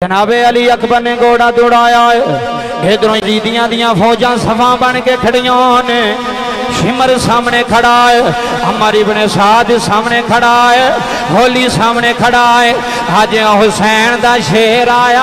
जनाब अली अकबर ने घोड़ा दौड़ाया है। इधरों यजीदियां दियां फौजां सफा बन के खड़ियां ने। शिमर सामने खड़ा है, अम्मार इब्न साद सामने खड़ा है, होली सामने खड़ा है। आज हुसैन दा शेर आया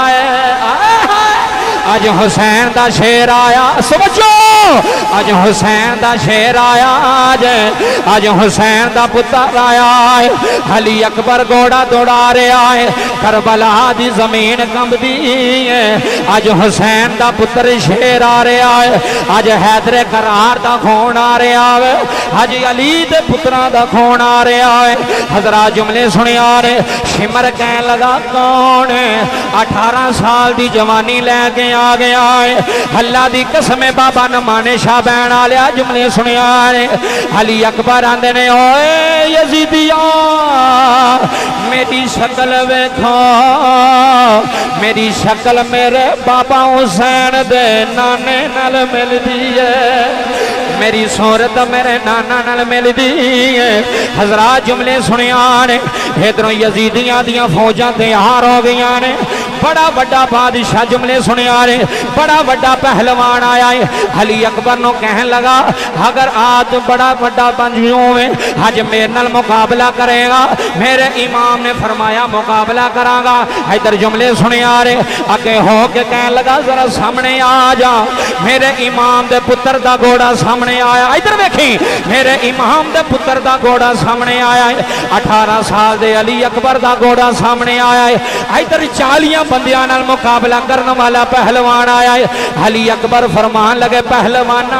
है, आज हुसैन दा शेर आया। समझो आज हुसैन दा शेर आया, आज हुसैन दा पुत्र आया है। अली अकबर घोड़ा दौड़ा रहा है, करबला दी जमीन कंबदी है। आज हुसैन दा पुत्र शेर आ रहा है, आज हैदर करार दा खून आ रहा है, आज अली दे पुत्रां दा खून आ रहा है। हजरा जुमले सुनिया रे। शिमर कह लगा कौन है? 18 साल दी जवानी लैके आ गया है। अल्लाह दी कसम बाबा नमाने शाह बैन आलिया जुमले सुनिया रे। अली अकबर आंदे ने ओए यजीदिया मेरी शक्ल वेखो, मेरी शक्ल मेरे बाबा हुसैन दे नाने नाल मिलदी है, मेरी सूरत मेरे नाना नाल मिलदी है। हजरात जुमले सुनिया ने। इधरों यजीदियां दियां फौजां तैयार हो गई ने। बड़ा बड़ा बादशाह जुमले सुनिया रे, बड़ा बड़ा पहलवान आया है। अली अकबर नो कहन लगा अगर आज बड़ा बड़ा बंजियों में आज मेरे नाल मुकाबला करेगा, मेरे इमाम ने फरमाया मुकाबला करांगा। इधर जुमले सुनिया रे। अगे हो के कहन लगा जरा सामने आ जा, मेरे इमाम दे पुत्र दा घोड़ा सामने आया। इधर देखी मेरे इमाम दे पुत्र दा घोड़ा सामने आया है। 18 साल दे अली अकबर दा घोड़ा सामने आया है। इधर 40 बंदियां नाल मुकाबला करने वाला पहलवान आया है। अली अकबर फरमान लगे पहलवाना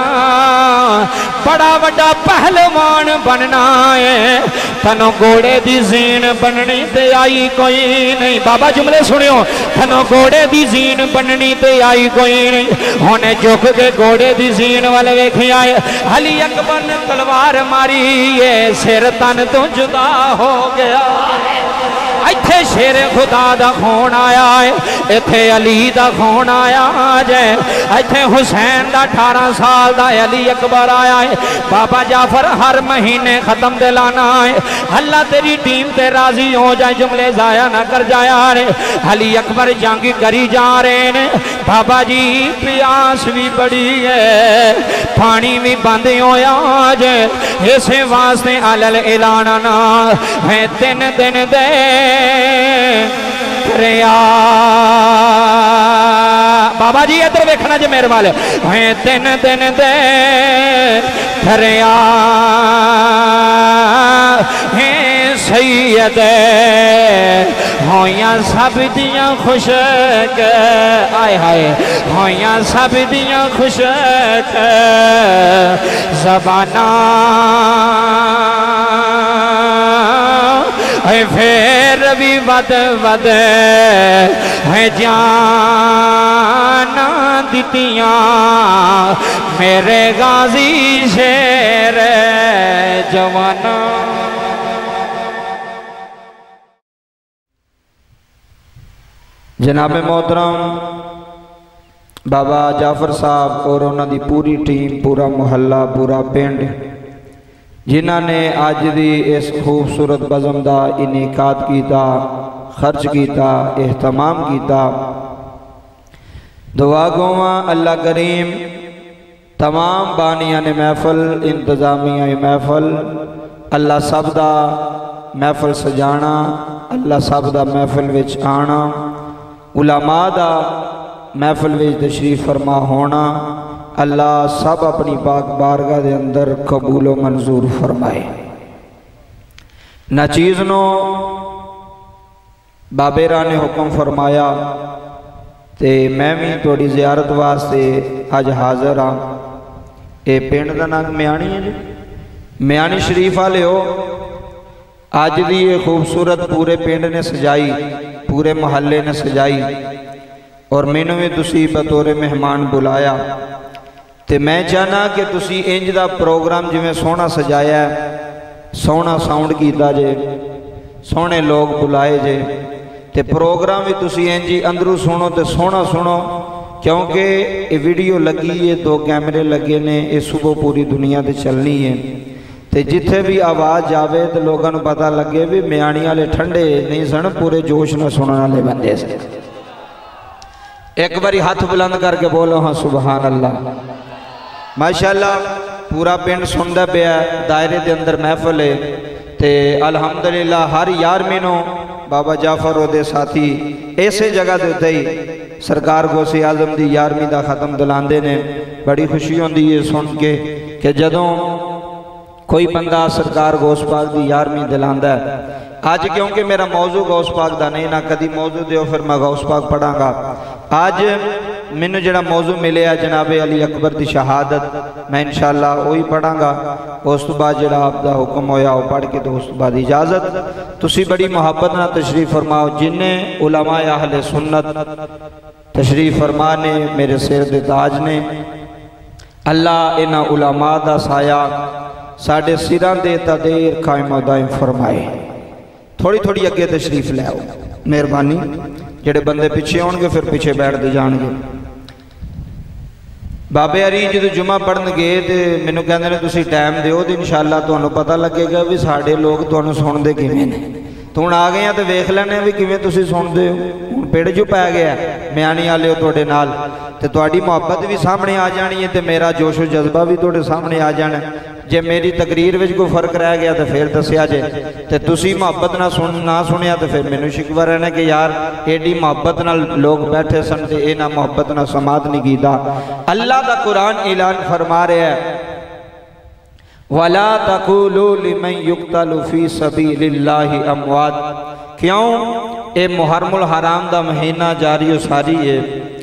बड़ा बड़ा पहलवान बनना है, तनो घोड़े दी जीन बननी ते आई कोई नहीं। बाबा जुमले सुनियो, तनो घोड़े दी जीन बननी ते आई कोई नहीं। होने झुक के घोड़े दी जीन वाले वेखे आए। अली अकबर ने तलवार मारी है, सिर तन तो जुदा हो गया। इत्थे शेर खुदा दा खून आया है, इत्थे अली दा खून आया है। इत्थे हुसैन दा 18 साल दा अली अकबर आया है। बाबा जाफर हर महीने खत्म दिलाना है। अल्लाह तेरी टीम ते राजी हो जाए, जुमले जाया ना कर जाया रे। अली अकबर जंग करी जा रहे ने। बाबा जी प्यास भी बड़ी है, पानी भी बंद होया जे, इसे वास्ते अलल ऐलाना ना है 3 दिन दे रिया। बाबा जी इधर वेखना जे मेरे वाले है 3 दिन दे रिया है सैयद होया सब दियां खुशक। आए हाय होया सब दियां खुशक ज़बाना फिर भी वद वद है जाना दितियां मेरे गाजी शेर जवाना। जनाब मोहतरम बाबा जाफर साहब और उन्होंने पूरी टीम, पूरा मुहल्ला, पूरा पिंड जिन्हों ने अज की इस खूबसूरत बज़म का इनेकाद किया, खर्च किया, एहतमाम किया। दुआ गोवा अल्लाह करीम तमाम बानिया ने महफल, इंतजामिया महफल, अल्लाह सब दा महफल सजाना, अल्लाह सब दा महफल विच आना, उलमा दा महफल विच तशरीफ फरमा होना, अल्लाह सब अपनी पाक बारगाह के अंदर कबूल व मंजूर फरमाए। ना चीज़ नो बाबेरा ने हुक्म फरमाया ते मैं भी थोड़ी जियारत वास्ते अज हाज़र हाँ। ये पिंड का नाम म्याणी है जी, म्याणी शरीफ वाले हो। अज की ये खूबसूरत पूरे पिंड ने सजाई, पूरे मुहल्ले ने सजाई और मैनू भी तुसी बतौर मेहमान बुलाया। तो मैं चाहना कि तुसी इंज दा प्रोग्राम जिमें सोहना सजाया, सोहना साउंड किया जे, सोहने लोग बुलाए जे, तो प्रोग्राम भी तुसी इंज ही अंदरों सुनो तो सोहना सुनो, क्योंकि ये वीडियो लगी है, 2 कैमरे लगे ने, ये सुबह पूरी दुनिया ते चलनी है। तो जिथे भी आवाज़ जाए तो लोगों को पता लगे भी म्याणी वाले ठंडे नहीं सन, पूरे जोश न सुनने वाले बंदे से। ایک باری ہاتھ بلند کر کے بولو ہاں سبحان اللہ۔ ماشاءاللہ پورا پنڈ سندا پیا دائرے دے اندر محفل ہے تے الحمدللہ ہر 11ویں نو بابا جعفر دے ساتھی ایسے جگہ دے ہی سرکار غوث اعظم دی 11ویں دا ختم دلاندے نے۔ بڑی خوشی ہوندی ہے سن کے کہ جدوں کوئی بندہ سرکار غوث پاک دی 11ویں دلاندا ہے۔ آج کیونکہ میرا موضوع غوث پاک دا نہیں، نہ کدی موضوع دیو پھر میں غوث پاک پڑھاں گا۔ آج مینوں جڑا موضوع ملے ہے جناب علی اکبر دی شہادت، میں انشاءاللہ وہی پڑھاں گا۔ اس تو بعد جڑا آپ دا حکم ہویا وہ پڑھ کے تو اس تو بعد اجازت۔ تسی بڑی محبت نہ تشریف فرماؤ، جنہیں علماء اہل سنت تشریف فرمانے میرے سر دے تاج نے، اللہ انہا علماء دا سایہ ساڑھے سران دے تدیر قائم و دائم فرمائے۔ تھوڑی تھوڑی اگے تشریف لے آؤ مہربانی، جڑے بندے پیچھے ہون گے پھر پیچھے بیٹھ دے جان گے۔ بابے عری جدو جمعہ پڑھن گئے تے مینوں کہندے نے تسی ٹائم دیو تے انشاءاللہ تانوں پتہ لگے گا بھی ساڈے لوگ تانوں سن دے کیویں نے۔ تو ہن آ گئے ہیں تے ویکھ لینے بھی کیویں تسی سن دے ہو۔ ہن پیڑ جو پے گیا میانی والے ہو تواڈے نال تے تواڈی محبت بھی سامنے آ جانی ہے تے میرا جوش و جذبہ بھی تواڈے سامنے آ جانا ہے۔ جے میری تقریر وچ کوئی فرق رہ گیا تو پھر دسیا جے تے تسی محبت نہ سنیا تو پھر مینوں شکوہ رہنا کہ یار ایڈی محبت نہ لوگ بیٹھے سن تے اے نہ محبت نہ سماعت نہیں کیتا۔ اللہ دا قرآن اعلان فرما رہا ہے وَلَا تَقُولُوا لِمَنْ يُقْتَلُ فِي سَبِيلِ اللَّهِ أَمْوَاتٍ۔ کیوں اے محرم الحرام دا مہینہ جاری و ساری ہے،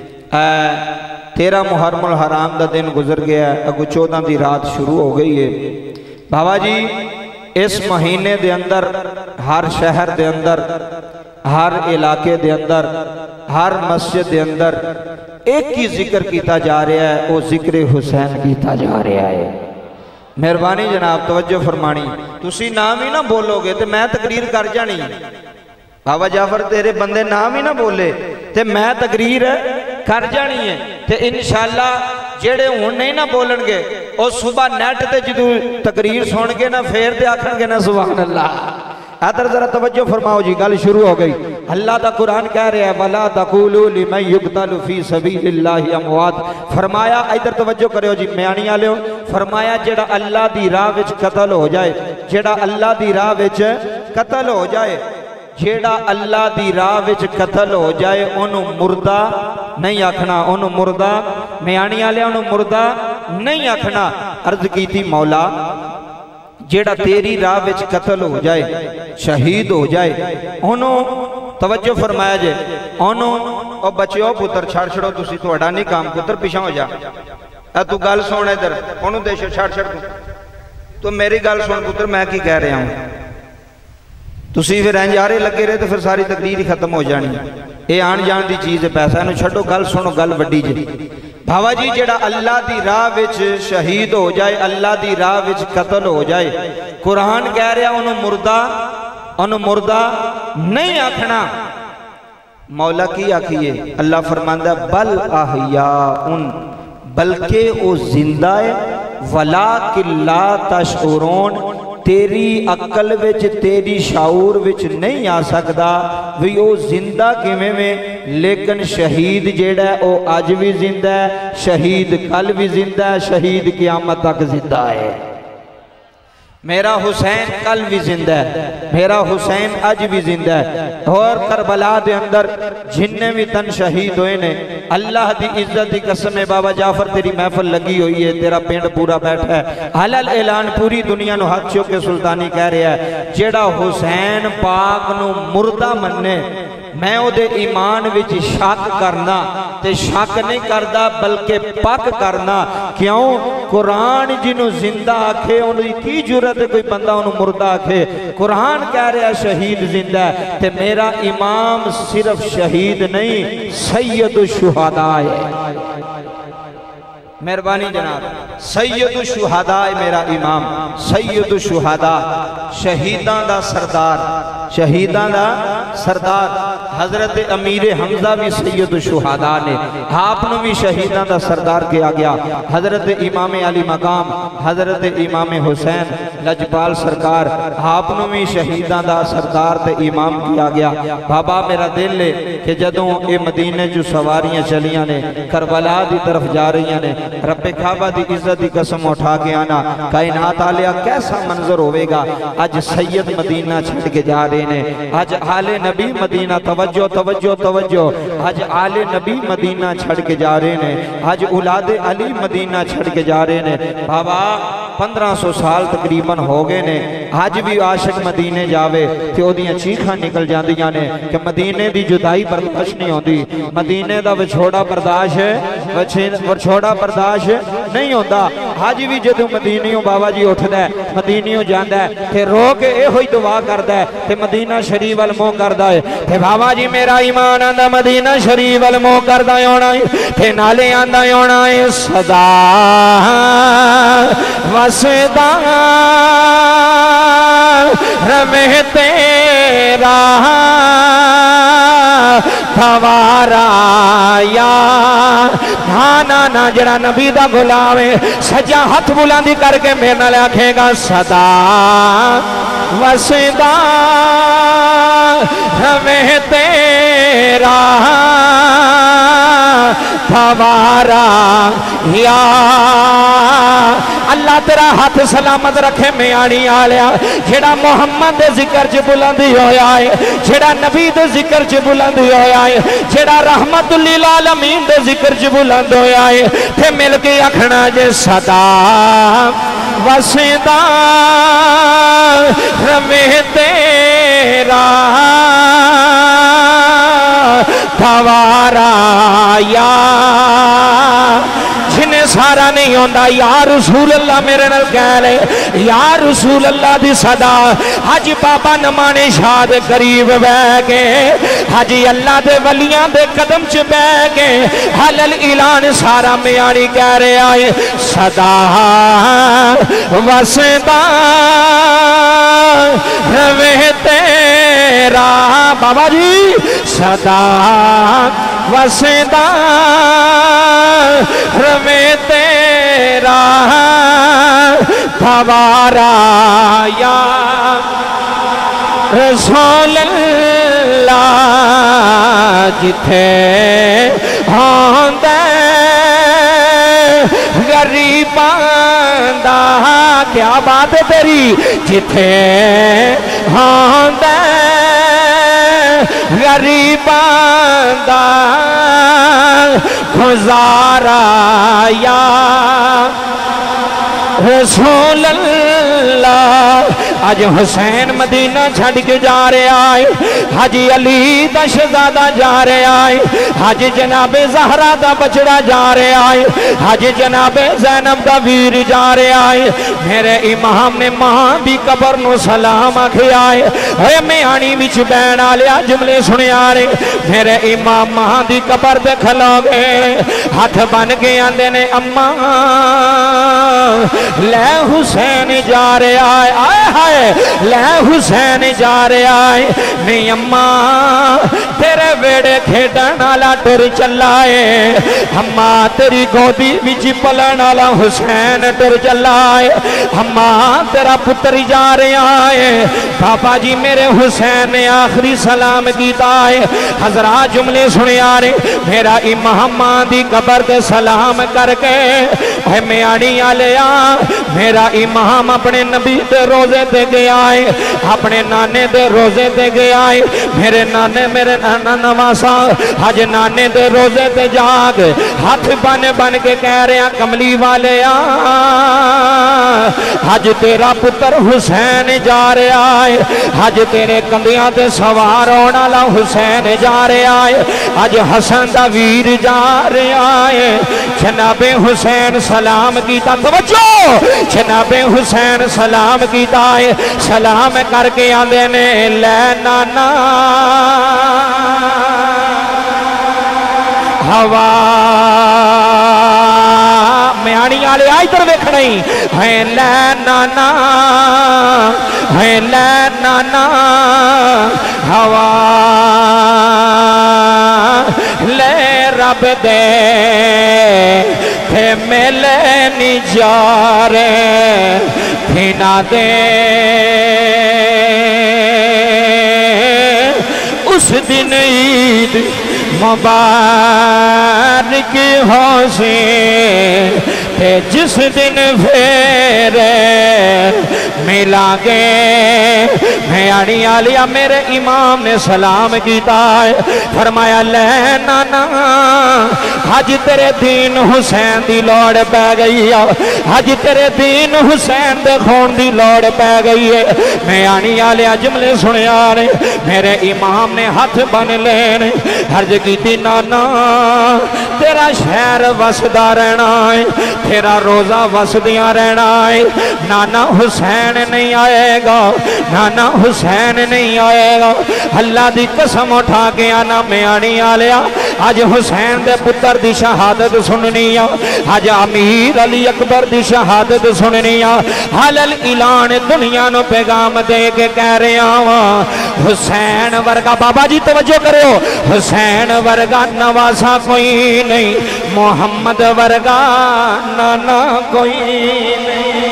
13 محرم الحرام دا دن گزر گیا ہے، اگو 14 دی رات شروع ہو گئی ہے۔ بابا جی اس مہینے دے اندر ہر شہر دے اندر، ہر علاقے دے اندر، ہر مسجد دے اندر ایک ہی ذکر کیتا جا رہا ہے، وہ ذکر حسین کیتا جا رہا ہے۔ مہربانی جناب توجہ فرمانی، تسی نام ہی نہ بولو گے تو میں تقریر کر جانی۔ بابا جعفر تیرے بندے نام ہی نہ بولے تو میں تقریر کر جانی ہے۔ تے انشاءاللہ جیڑے ہون نہیں نہ بولن گے اور صبح نیٹ تے جدو تقریر سن کے نہ پھر تے آکھن گے نہ سبحان اللہ۔ ادھر ذرا توجہ فرماؤ جی، گل شروع ہو گئی۔ اللہ دا قرآن کہہ رہا ہے وَلَا تَقُولُوا لِمَنْ يُقْتَلُ فِي سَبِيلِ اللَّهِ أَمْوَاتٍ۔ فرمایا ادھر توجہ کرو جی میانی والے ہو، فرمایا جیڑا اللہ دی راہ وچ قتل ہو جائے، جیڑا اللہ دی راہ وچ قتل ہو جائے، جیڑا اللہ دی راہ وچ قتل ہو جائے انہوں مردہ نہیں آکھنا، انہوں مردہ میانی والے انہوں مردہ نہیں آکھنا۔ عرض کی تھی مولا جیڑا تیری راہ وچ قتل ہو جائے، شہید ہو جائے، انہوں توجہ فرمایا جائے، انہوں او بچیو پتر چھڑ چھڑو تسی توڑا نہیں کام، پتر پیشہ ہو جا، تو گل سن ادھر، انہوں دیشو چھڑ چھڑ تو میری گل سن پتر میں کی کہہ رہا ہوں، تسی پھر انجارے لگے رہے تو پھر ساری تقریر ہی ختم ہو جانی۔ اے آن جان دی چیز ہے، پیسہ انہوں چھڑو گل سنو گل وڈی جی۔ بھاوا جی جڑا اللہ دی راہ وچ شہید ہو جائے، اللہ دی راہ وچ قتل ہو جائے، قرآن کہہ رہا انہوں مردہ نہیں آکھنا۔ مولا کی آکھئے اللہ فرماندہ بل احیاءن، بلکہ او زندہ ہے، ولیکن لا تشعرون، تیری عقل وچ تیری شعور وچ نہیں آ سکدا وی او زندہ کیویں میں، لیکن شہید جیڑا ہے او آج بھی زندہ ہے، شہید کل بھی زندہ ہے، شہید قیامت تک زندہ ہے۔ میرا حسین کل بھی زندہ ہے، میرا حسین آج بھی زندہ ہے۔ اور کربلا دے اندر جننے بھی تن شہید ہوئے نے، اللہ دی عزت دی قسم ہے بابا جعفر تیری محفل لگی ہوئی ہے، تیرا پینڈ پورا بیٹھا ہے، حلال اعلان پوری دنیا نو ہاتھ چوکے سلطانی کہہ رہا ہے جیڑا حسین پاک نو مردہ مننے، میں او دے ایمان وچ شک کرنا تے شک نہیں کردہ بلکہ پاک کرنا۔ کیوں قرآن جنہوں زندہ آکھے انہوں کی جرت ہے کوئی بندہ انہوں مردہ آکھے؟ قرآن کہہ رہا ہے شہید زندہ ہے، تے میرا امام صرف شہید نہیں سید الشہداء ہے۔ مہربانی جناب، سید الشہداء میرا امام، سید الشہداء، شہیدان دا سردار، شہیدان دا سردار، حضرت امیر حمزہ بھی سید الشہداء نے، آپ نو بھی شہیدان دا سردار کیا گیا، حضرت امام علی مقام حضرت امام حسین لجپال سرکار آپ نو بھی شہیدان دا سردار تے امام کیا گیا۔ بابا میرا دل لے کہ جدوں اے مدینے جو سواریاں چلیاں نے کربلا دی طرف جا رہی نے، رب کعبہ دی عزت دی قسم اٹھا کے آنا، کائنات آلیا کیسا منظر ہوئے گا۔ آج سید مدینہ چھڑ کے جا رہے نے، آج آل نبی مدینہ توجہ توجہ توجہ، آج آل نبی مدینہ چھڑ کے جا رہے نے، آج اولاد علی مدینہ چھڑ کے جا رہے نے۔ بابا 1500 سال تقریباً ہو گئے نے، آج بھی عاشق مدینے جاوے کہ او دیاں چیخاں نکل جاندیاں نے کہ مدینے دی جدائی برداشت نہیں ہوندی، مدینے دا وچھوڑا برداشت وچھوڑا برداشت نہیں ہوندا۔ آج بھی جدوں مدینیوں بابا جی اٹھدا ہے، مدینیوں جاندا ہے تے رو کے اے ہوئی دعا کردا ہے تے مدینہ شریف وال منہ کردا ہے تے بابا جی میرا ایمان آندا مدینہ شریف وال منہ کردا ہونا ہے تے نالے آندا ہونا ہے صدا وسدا رمے تیرا تھوارا یا نا نا جڑا نبی دا غلام ہے سجا ہاتھ بلندی کر کے میرے نال آکھے گا صدا وسدا ہمیں تیرا تھوارا یا اللہ تیرا ہاتھ سلامت رکھے میانی آلیا جڑا محمد دے ذکر چ بلندی ہویا ہے، جڑا نبی دے ذکر چ بلندی ہویا ہے، جڑا رحمت للعالمین دے ذکر چ بلند ہویا ہے تے مل کے آکھنا جے صدا وسدا رمے تیرا تھوارا یا جنہیں سارا نہیں ہوندہ یا رسول اللہ میرے نال کہہ لے یا رسول اللہ دی صدا۔ حج بابا نمانے شاہ دے قریب بہ گئے، حجی اللہ دے ولیاں دے قدم چ بہ گئے، حلل اعلان سارا میانی کہہ رہے آئے صدا وسدا روے تیرا بابا جی صدا وسدا روے تیرا تھوارا یا رسول اللہ جتھے ہوندے غریباں دا کیا بات ہے تیری جتھے ہوندے غریباں دا گزارا یا رسول اللہ۔ آج حسین مدینہ چھڑ کے جا رہے آئے، حجی علی دا شہزادہ جا رہے آئے، حج جناب زہرا دا بچڑا جا رہے آئے، حج جناب زینب دا ویر جا رہے آئے۔ میرے امام نے ماں بھی قبر نو سلام آکھے آئے، اے میں آنی وچ بین آلیا جملے سنے آرے۔ میرے امام ماں دی قبر دے کھلو گئے، ہاتھ بن کے آندے نے اماں لے حسین جا رہے آئے، آئے ہائے لے حسین جا رہے آئے۔ نہیں اماں تیرے ویڑے کھیڑن آلا ٹر چلائے، اماں تیری گودی وچ پلن آلا حسین ٹر چلائے، اماں تیرا پتر جا رہے آئے۔ بابا جی میرے حسین نے آخری سلام کیتا ہے، حضرات جملے سنے آرے۔ میرا امام ماں دی قبر دے سلام کر کے اے میانی آلیا میرا امام اپنے نبی دے روزے دے گیا ہے، اپنے نانے دے روزے دے گیا ہے۔ میرے نانے میرے نانا نواسا حج نانے دے روزے دے جاگ ہاتھ بن کے کہہ رہے ہیں کملی والے حج تیرا پتر حسین جا رہا ہے، حج تیرے کندیاں تے سوار ہونا لا حسین جا رہا ہے، حج حسن دا ویر جا رہا ہے۔ جناب حسین سلام کیتا، توجہ جناب حسین سلام کیتا ہے، سلام کر کے آندے نے لے نانا ہوا میں آنی آلے آئی در ویکھ نہیں ہے لے نانا ہے لے نانا ہوا दे थे मेले नहीं जा रहे फिना दे उस दिन ईद मुबारक हो से थे जिस दिन फिर मिलांगे भैयानी आलिया मेरे इमाम ने सलाम किया है फरमाया ले नाना अज तेरे दीन हुसैन दी लौड़ पै गई है अज तेरे दीन हुसैन दे खून दी लौड़ पै गई है भैयानी आलिया जुमले सुनिया ने मेरे इमाम ने हाथ बन लेने अर्ज की नाना तेरा शहर वसदा रहना है तेरा रोजा वसदिया रहना है नाना हुसैन नहीं आएगा नाना हुसैन नहीं आएगा अल्लाह दी कसम उठा के आना मैं आनी आ लिया अज हुसैन दे पुत्र दी शहादत सुननी आ अज अमीर अली अकबर दी शहादत सुननी आ हलल ऐलान दुनिया नु पैगाम दे के कह रहा वा हुसैन वर्गा बाबा जी तवज्जो करो हुसैन वर्गा नवासा कोई नहीं मोहम्मद वर्गा नाना कोई नहीं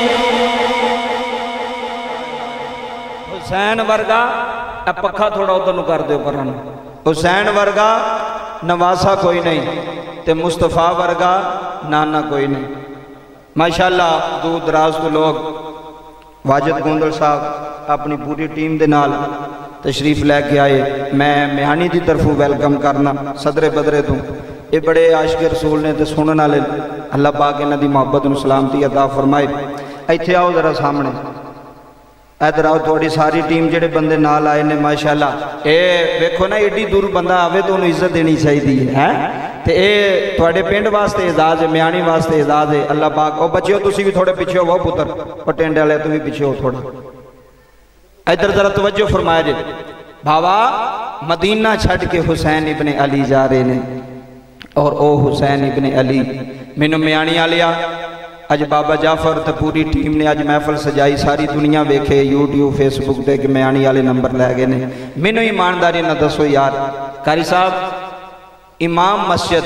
हुसैन वर्गा पक्खा थोड़ा उधर कर दो पर हुसैन वर्गा नवासा कोई नहीं ते मुस्तफा वर्गा नाना कोई नहीं माशाअल्लाह दूर दराज तो लोग वाजिद गोंदल साहब अपनी पूरी टीम दे नाल तशरीफ लैके आए मैं मियानी की तरफों वेलकम करना सदरे बदरे तो ये बड़े आशिक रसूल ने तो सुनने वाले अल्लाह पाक इन्हां दी मोहब्बत नूं सलामती अता फरमाए इत्थे आओ जरा सामने इधर आओ थोड़ी सारी टीम जेडे बंदे नाल आए ने माशाअल्लाह ये वेखो ना एडी दूर बंदा आवे तो उन्हें इज्जत देनी चाहिए है ते ये तुहाडे पिंड वास्ते एजाज है म्याणी वास्ते एजाज है अल्लाह पाक ओ बच्चिओ तुसीं भी थोड़े पिछे हो पुत्र ओ टेंडे वाले तुम भी पिछे हो थोड़ा इधर जरा तवज्जो फरमाया जे भावा मदीना छड़ के हुसैन इब्ने अली जा रहे ने और ओ हुसैन इब्ने अली मैनू म्याणी आलिया अज बाबा जाफर तो पूरी टीम ने अज महफल सजाई सारी दुनिया वेखे यूट्यूब फेसबुक पे कि म्याणी वाले नंबर लै गए ने मैनू ईमानदारी ना दसो यार कारी साहब इमाम मस्जिद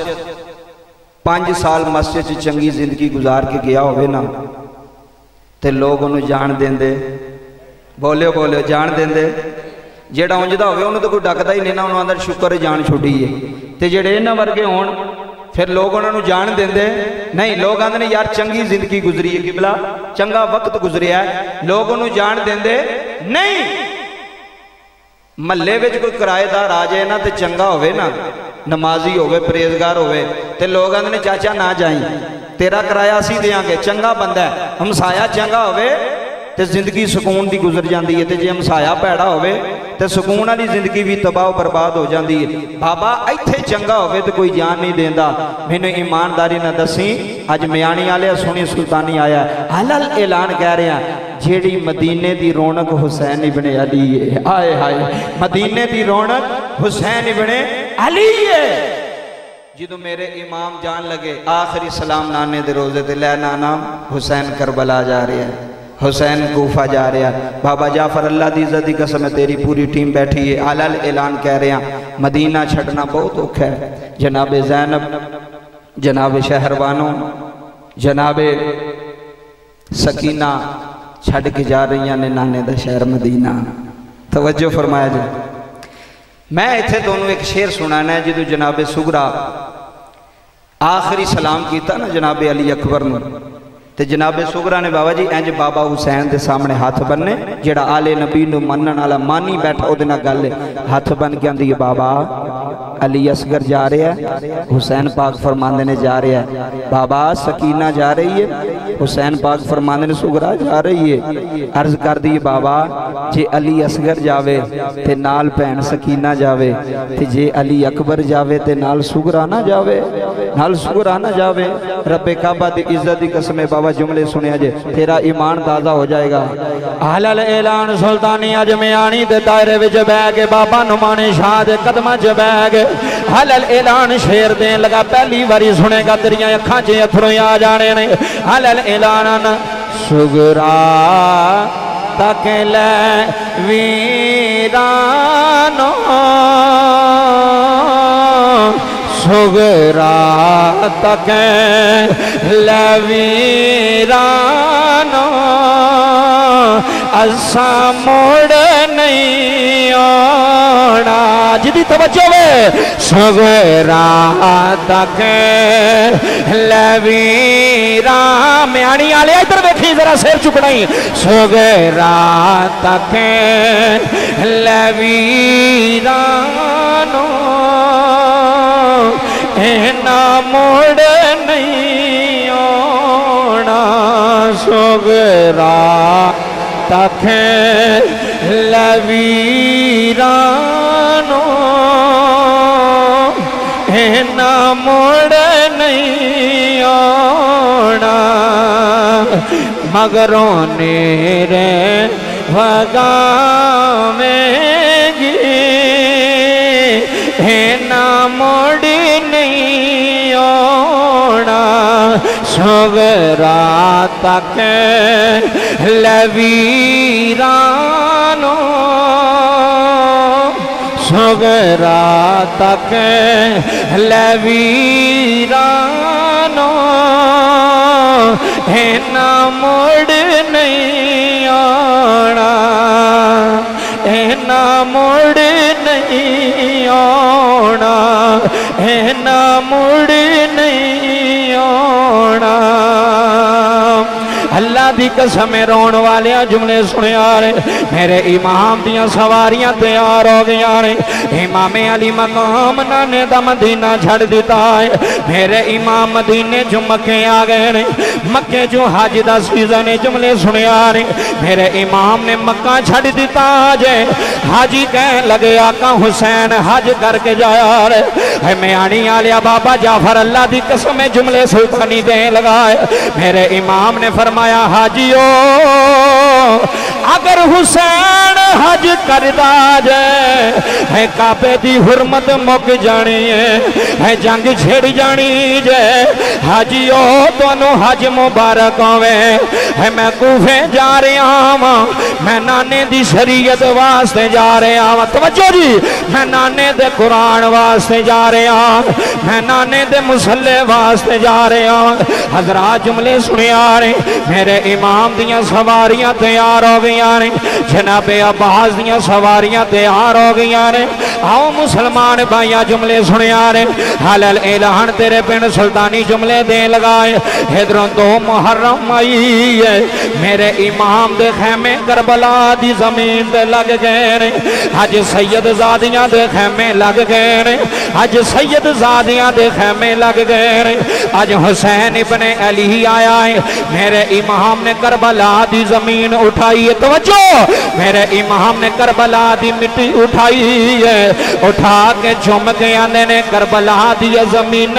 5 साल मस्जिद च चंगी जिंदगी गुजार के गया होवे ना ते लोग उन्हें जान देंदे बोलियो बोलियो जान देंदे जेड़ा उंजदा होवे उन्हें तो कोई डकदा ही नहीं ना उन्होंने अंदर शुक्र जान छुड़ी है ते जेड़े इन्हां वर्गे होण फिर लोग उन्होंने जान देंदे नहीं लोग आंदे ने यार चंगी जिंदगी गुजरी है किबला चंगा वक्त गुजरिया है लोग उन्होंने जान देंदे नहीं महल्ले विच कोई किराएदार आ जाए ना तो चंगा होवे ना नमाजी होवे परहेजगार होवे ते लोग आंदे ने चाचा ना जाई तेरा किराया असीं देंगे चंगा बंदा है हमसाया चंगा होवे ते जिंदगी सुकून दी गुजर जाती है ते जे हमसाया भैड़ा होवे ते सुकून वाली जिंदगी भी तबाह बर्बाद हो जाती है बाबा इत्थे चंगा होवे ते कोई जान नहीं देंदा मैनू ईमानदारी ना दसी अज म्याणी वाले सोनी सुल्तानी आया हलल ऐलान कह रहे हैं जेड़ी मदीने दी रौनक हुसैन इब्ने अली है आए हाय मदीने दी रौनक हुसैन इब्ने अली है जो मेरे इमाम जान लगे आखिरी सलाम नाने दे रोजे ते लै नाना हुसैन करबला जा रहा है हुसैन कूफा जा रहा है बाबा जाफर अल्लाह दी इज्जत दी कसम है तेरी पूरी टीम बैठी है अलल ऐलान कह रहे हैं मदीना छड़ना बहुत औखा है जनाबे ज़ैनब जनाबे शहरवानों जनाबे सकीना छड़ के जा रही ने नाने दा शहर मदीना तवज्जो फरमाया जी मैं इत्थे दोनों एक शेर सुनाना है जो जनाबे सुगरा आखिरी सलाम किया ना जनाबे अली अकबर नूं ते जनाबे सुगरा ने बाबा जी इंज बाबा हुसैन के सामने हाथ बनने जेड़ा आले नबी नूं मनण वाला मानी बैठा उहदे नाल गल हाथ बन के आंदी है बाबा अली असगर जा रहा है हुसैन पाक फरमांदे ने जा रहा है बाबा सकीना जा रही है हुसैन पाक फरमांदे ने सुगरा जा रही है अर्ज कर दी बाबा जे अली असगर जावे ते नाल भैन सकीना जावे ते जे अली अकबर जावे ते नाल सुगरा ना जावे नाल सुगरा ना जावे रब्बे काबा दी इज्जत दी कसम बाबा जुमले सुनिया जे तेरा ईमान ताजा हो जाएगा हलल ऐलान सुल्तानी अज म्याणी दे दायरे विच बैठ के बाबा नुमाने शाह दे कदमां च बैठ के हलल ऐलान शेर देन लगा पहली बारी सुनेगा तेरियां अखां च अथरू आ जाने ने हलल ऐलान सुगरा तक ले वीरानो सुगरा तक लवीरानो असा मुड़ नहीं आना जिदी तवज्जो वे सुगरा तक लवीरा म्याणी आले इधर देखी जरा सिर चुकना ही सुगरा तक लवीरानो ना मोड़ नहीं आना सुगरा तक लवीरानो ना मोड़ नहीं आना मगरों नेरे भगावेंगी ना मोड़ नहीं आना सुगरा तक लवीरानो सुगरा तक लवीरानो ना मोड़ नहीं आना ना मोड़ नहीं आना ना मुड़ नहीं आना अल्लाह दी कसम रोण वाले जुमले सुने रे मेरे इमाम दियां सवारियां तैयार हो गई ने इमामे अली मकाम नाने दा मदीना छड़ दिता है मेरे इमाम मदीने जो मक्के आ गए ने मक्के जो हज दा सीजन है जुमले सुने रे मेरे इमाम ने मक्का छड़ दिता जे हाजी कह लगे आका हुसैन हज करके जाया रे मैं आनी आलिया बाबा जाफर अल्लाह दी कसम जुमले सुल्तानी दे लगाए मेरे इमाम ने फरमाया हाजियो अगर हुसैन हज करदा है काबे दी हुरमत मुक जानी है जंग छिड़ जानी जे हाजियो दोनों हज मुबारक होवे है मैं कूफे जा रहा वा मैं नाने दी शरीयत वास्ते जा रहा वा तवज्जो जी मैं नाने दे कुरान वास्ते जा रहा मैं नाने दे मुसल्ले वास्ते जा रहा हजरात जुमले सुनिया रे मेरे इमाम दियां सवारियां तैयार हो गई ने जनाबे अब्बास दियां सवारियां तैयार हो गई ने आओ मुसलमान भाइया जुमले सुनिया रे हलल ऐलान तेरे पिंड सुल्तानी जुमले दे लगाए इधरों दो मुहर्रम आई है मेरे इमाम दे खैमे करबला दी जमीन ते लग गए ने अज सैयद ज़ादियां दे खैमे लग गए ने अज सैयद ज़ादियां दे खैमे लग गए ने अज हुसैन इब्ने अली आया है मेरे इमाम ने करबला दी जमीन उठाई है तवज्जो मेरे इमाम ने करबला दी मिट्टी उठाई है उठा के झुम के आंदे ने करबला दी जमीन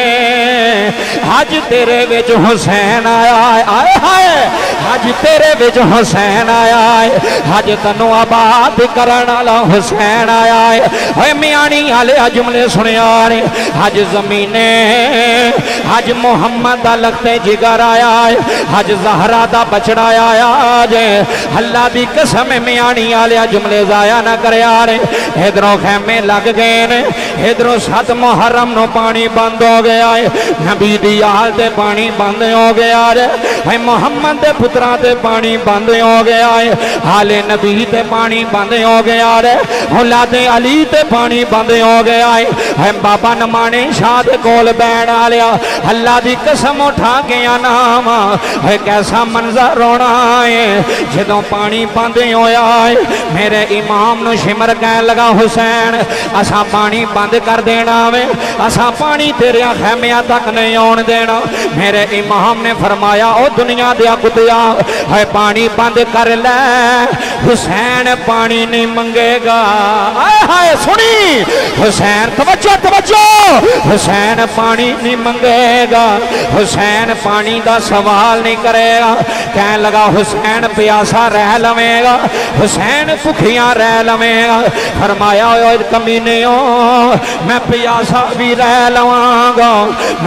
हज तेरे विच हुसैन आया है आए हाय हज तेरे विच हुसैन आया है हज तन्नू आबाद करन वाला हुसैन आया है ओए मियाणी वाले जुमले सुनिया रे हज जमीने हज मुहम्मद दा लगते जिगर आया है हज ज़हरा दा बछड़ा आया जे अल्लाह दी कसम मियाणी वाले जुमले जाया ना करया रे इधरों खैमे लग गए ने इधरों 7 मुहर्रम नो पानी बंद हो गया है नबी दी आल ते पानी बंद हो गया रे भाई मुहम्मद दे पुत्रा ते पानी बंद हो गया है हाले नबी ते पानी बंद हो गया रे औलादे अली ते पानी बंद हो गया है बाबा नमाने शाह दे कोल बैठ आ लिया अल्लाह दी कसम उठा के नाम है कैसा मंजर रोना है जदों पानी बंद होया है मेरे इमाम नु शिमर कह लगा हुसैन असा पानी बंद कर देना वे असा पानी तेरे खैमिया तक नहीं आउण देना मेरे इमाम ने फरमाया ओ दुनिया दिया कुतिया है पानी बंद कर ले हुसैन पानी नहीं मंगेगा आए हाय सुनी हुसैन तवज्जो तवज्जो हुसैन पानी नहीं मंगेगा हुसैन पानी का सवाल नहीं करेगा कह लगा हुसैन प्यासा रह लवेगा हुसैन भुखिया रह लवेगा फरमाया कमीने हो मैं प्यासा भी रह लवांगा मैं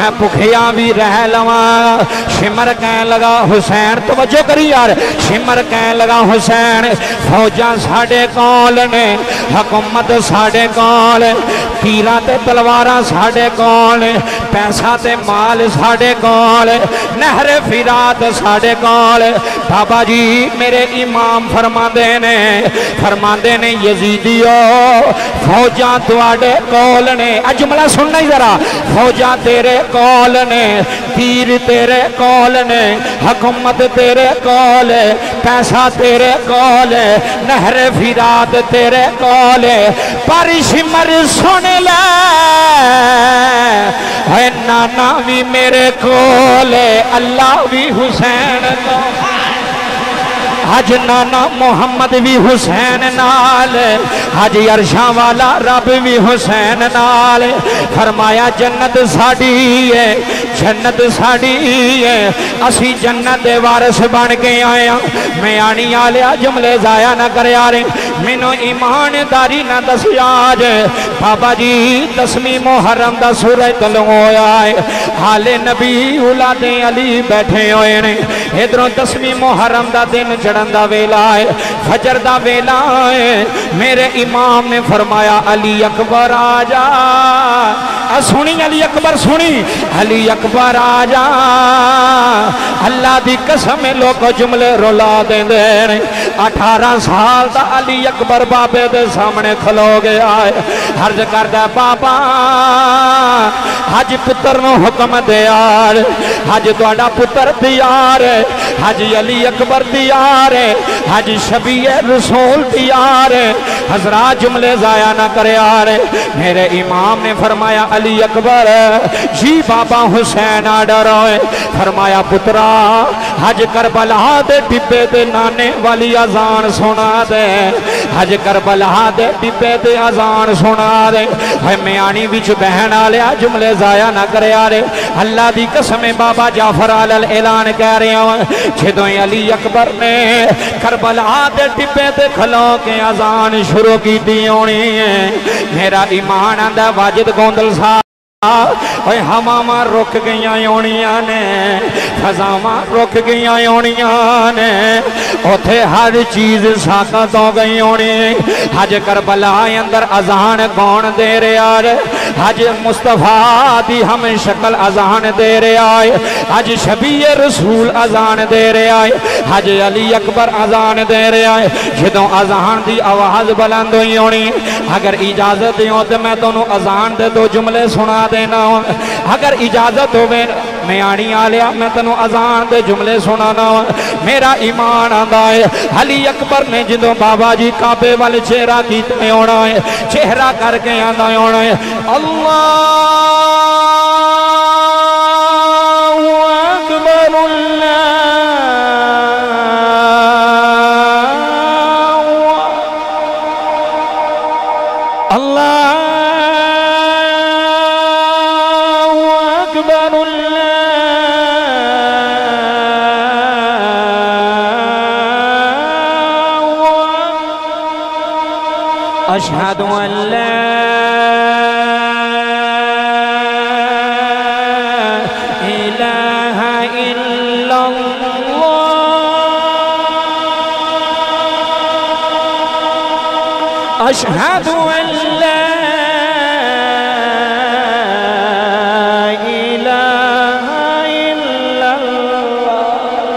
میں بھکھیا بھی رہ لواں شمر کہن لگا حسین توجہ کری یار شمر کہن لگا حسین فوجاں ساڈے کول نے حکومت ساڈے کول تیراں تے تلواراں ساڈے کول پیسہ تے مال ساڈے کول نہر فرات ساڈے کول بابا جی میرے امام فرماندے نے یزیدیو فوجاں تواڈے کول نے جملہ سننا ہی ذرا فوجاں تیرے کول نے تیر تیرے کول نے حکومت تیرے کول پیسہ تیرے کول نہر فرات تیرے کول پر شمر سن لے اے نانا بھی میرے کول اللہ بھی حسین کو حج نانا محمد بھی حسین نال حج عرشاں والا رب بھی حسین نال فرمایا جنت ساڈی ہے جنت ساڈی ہے اسی جنت دے وارث بن کے آئے ہاں میں آنی آلیا جملے ضائع نہ کریا رے مینوں ایمانداری نہ دسیا جے بابا جی 10ویں محرم دا سورج طلوع ہویا ہے حالے نبی اولاد علی بیٹھے ہوئے نے ادھروں 10ویں محرم دا دن چڑھن دا ویلا ہے فجر دا ویلا ہے میرے امام نے فرمایا علی اکبر آجا سنی علی اکبر سنی علی اکبر آجا اللہ دی قسم لوگ جملے رولا دیں دے 18 سال دا علی اکبر بابے دے سامنے کھلو گیا ہے عرض کردہ بابا حج پتر نو حکم دیار حج توڑا پتر دیار حج علی اکبر دیار حج شبیہ رسول دیار حضرات جملے ضائع نہ کرے آرے میرے امام نے فرمایا علی اکبر جی بابا حسین آڈر ہوئے فرمایا پترا حج کربلا دے ڈبے دے نانے والی اذان سنا دے حج کربلا دے ڈبے دے اذان سنا دے میں آنی بچ بہن آلیا جملے ضائع نہ کرے آرے اللہ دی قسم بابا جعفر اعلان کہہ رہے ہیں جدوں علی اکبر نے کربلا دے ڈبے دے کھلو کے اذان شروع کی دی ہونی ہے میرا ایمان آندہ واجد گوندل صاحب اوہ ہماما رک گئیاں یونیاں نے خزاما رک گئیاں یونیاں نے اوتھے ہر چیز ساکت ہو گئی ہونی حج کربلا اندر اذان کون دے رہے آئے حج مصطفیٰ دی ہم شکل اذان دے رہے آئے حج شبیہ رسول اذان دے رہے آئے حج علی اکبر اذان دے رہے آئے جدوں اذان دی آواز بلند ہوئی ہونی اگر اجازت دیوں تو میں دونوں اذان دے دو جملے سنا دینا اگر اجازت ہوئے میں آنی آلیا میں تنوں اذان دے جملے سنانا میرا ایمان آندہ ہے علی اکبر نے جدوں بابا جی کعبے والے چہرہ کیتے ہونا ہے چہرہ کر کے آندہ ہونا ہے اللہ اکبر اللہ أشهد أن لا إله إلا الله أشهد أن لا إله إلا الله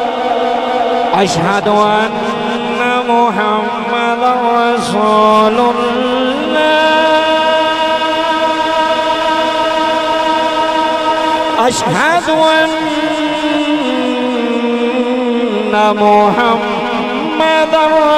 أشهد أن محمد رسول أشهد أن محمد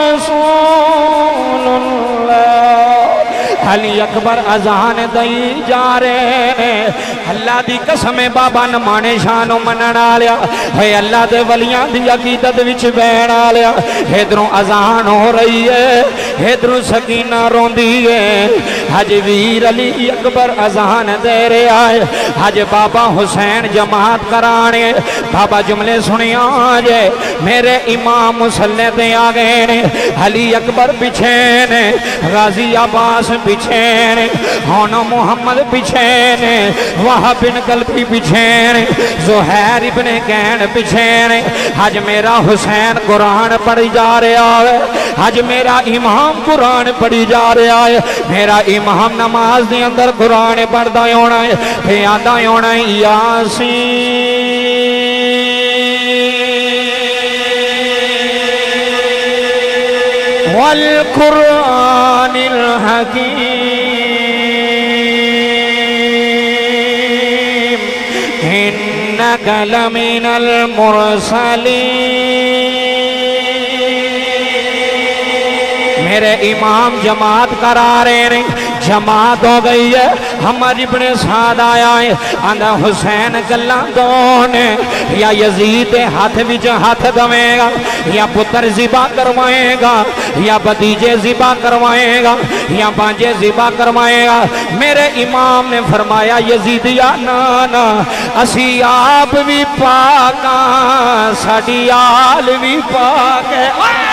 رسول الله علی اکبر اذان دائی جا رہے ہیں اللہ دی قسم بابا نمانے شانو منن آلیا ہے اللہ دے ولیاں دی عقیدت وچ بین آلیا ادھروں اذان ہو رہی ہے ادھروں سکینہ روندی ہے حج ویر علی اکبر اذان دے رہے آئے حج بابا حسین جماعت کرانے بابا جملے سنی آجے میرے امام مسلح دے آگے نے علی اکبر پچھے نے غازی عباس پچھے पिछे ने, हुन मुहम्मद पिछे ने, वहाब बिन कल्बी पिछे ने, ज़ुहैर इब्न कैन पिछे ने। अज मेरा हुसैन कुरान पढ़ी जा रहा है, अज मेरा इमाम कुरान पढ़ी जा रहा है। मेरा इमाम नमाज के अंदर कुरान पढ़ता होना है, फिर आंदा होना है यासीन वल कुरानिल हकीम इन्नका लमिनल मुरसलीन। मेरे इमाम जमात करा रहे हैं, जमात हो गई है। हमारी इब्ने साद आया है, आंदा हुसैन गल्लां दोन या यजीद हाथ विच हाथ दवेगा, या पुत्र ज़िबा करवाएगा, या भतीजे ज़िबा करवाएगा, या बांजे ज़िबा करवाएगा। मेरे इमाम ने फरमाया यजीदिया ना ना, असी आप भी पाक हां, साडी आल भी पाक है।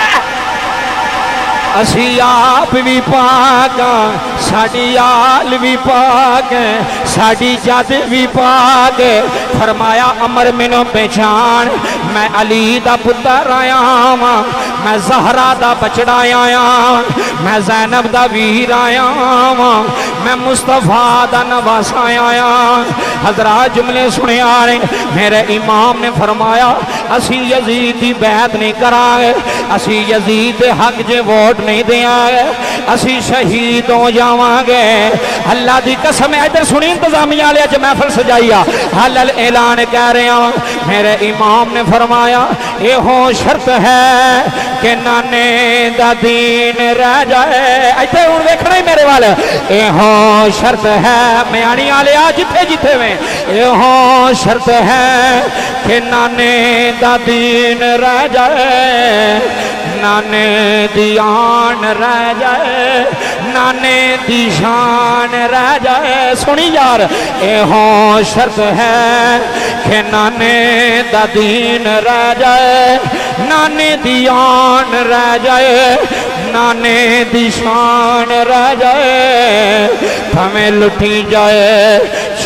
असी आप भी पाक हां, साडी आल भी पाक है, साडी जद भी पाक है। फरमाया अमर मैनू पहचान, मैं अली दा पुत्र आया वां, मैं ज़हरा दा बचड़ा आया, मैं ज़ैनब दा वीर आया वां, मैं मुस्तफा दा नवासा आया। हज़रात जुमले सुने आ रहे। मेरे इमाम ने फरमाया असी यजीद की बैत नहीं करांगे, असी यजीद दे हक च वोट नहीं देंगे, असी शहीद हो जावांगे। अल्लाह दी कसम है। इधर सुनी इंतजामिया वाले अज महफिल सजाई आ, हलल ऐलान कह रहे हैं। मेरे इमाम ने फरमाया एहो शर्त है कि नाने दा दीन रह जाए। इतने हुण वेखना ही मेरे वाल, एहो शर्त है म्याणी वाले आ जिथे जिथे में, एहो शर्त है कि नाने दा दीन रह जाए, नाने दी आन रह जाए, नाने दी शान रह जाए। सुनी यार, एहो शर्त है कि नाने दा दीन रह जाए, नाने दी आन रह जाए, नाने दी शान रह जाए। हमें लुटी जाए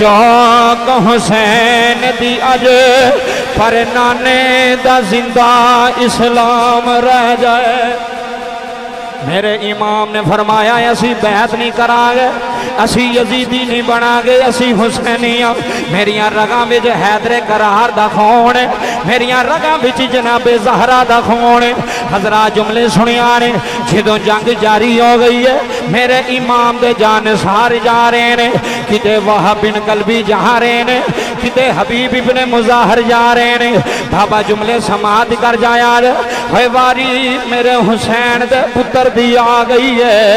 चौक हुसैन दी अज, पर नाने दा जिंदा इस्लाम रह जाए। मेरे इमाम ने फरमाया असी बैत नहीं करांगे, असी यजीदी नहीं बनांगे, असी हुसैनी हाँ। मेरिया रगां विच हैदरे करार दा खून है, मेरिया रगां विच जनाबे ज़हरा दा खून है। हज़रात जुमले सुनिया ने, जदों जंग जारी हो गई है, मेरे इमाम दे जानसार जा रहे ने, किते वहाब बिन कल्बी जा रहे ने, किते हबीब इब्ने मुज़ाहिर जा रहे ने। बाबा जुमले समात कर जाया है वारी मेरे हुसैन दे पुत्र दी आ गई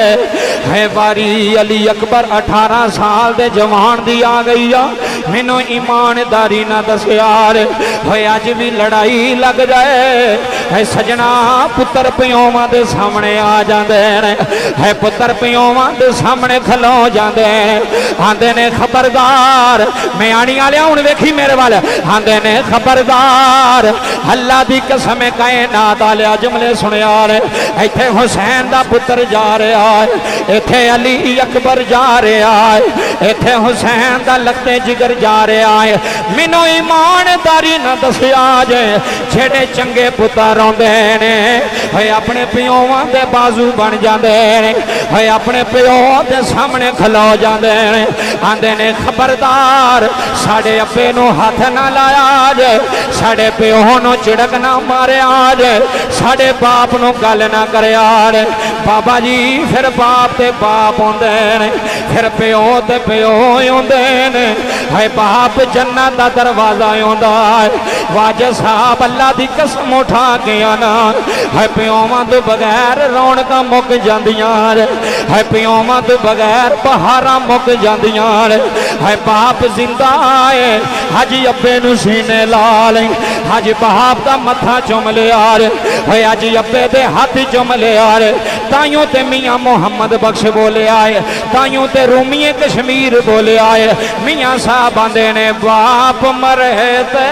है वारी अली अकबर 18 साल दे जवान दी आ गई है। मैनू ईमानदारी ना दस यार, अज भी लड़ाई लग जाए है सजना, पुत्र पियोवां दे सामने आ जाते है, पुत्र पियोवां दे सामने खलो जाते आंदे ने खबरदार। म्याणी वाले हुण वेखी मेरे वाल, आंदे ने खबरदार, अल्लाह दी कसम कायनात वाले जुमले सुनिया इत्थे हुसैन दा पुत्र जा रहा है, इत्थे अली अकबर जा रहा है, इत्थे हुसैन दा लगते जिगर जा रहा है। मैनू ईमानदारी ना दसिया जे जेड़े चंगे पुत्र आउंदे ने अपने पियोवां दे बाजू बन जाते हैं, अपने प्यो दे सामने खलो जाते हैं, आंदे ने खबरदार साडे अब्बे नू हाथ ना लाया जे, साडे प्यो नू झिड़क ना मारिया जे, साडे बाप नू गल ना करिया जे। बाबा जी फिर बाप ते बाप होंदे ने, फिर प्यो ते प्यो होंदे ने, है बाप जन्नत दा दरवाजा होंदा है। वाज साहब अल्लाह दी कसम उठा के आना है, प्योवां तो बगैर रौनकां मुक जांदियां है, प्योवां तो बगैर बहारां मुक जांदियां है। बाप जिंदा है, हज अब्बे नू सीने ला ले, हज बाप दा मत्था चुम लिया है, अज अब्बे दे हाथ चुम लिया। ताइयों ते मियाँ मुहम्मद बख्श बोले आए, ताइयों ते रूमीए कश्मीर बोले आए। मियाँ साहब आंदे ने बाप मरे ते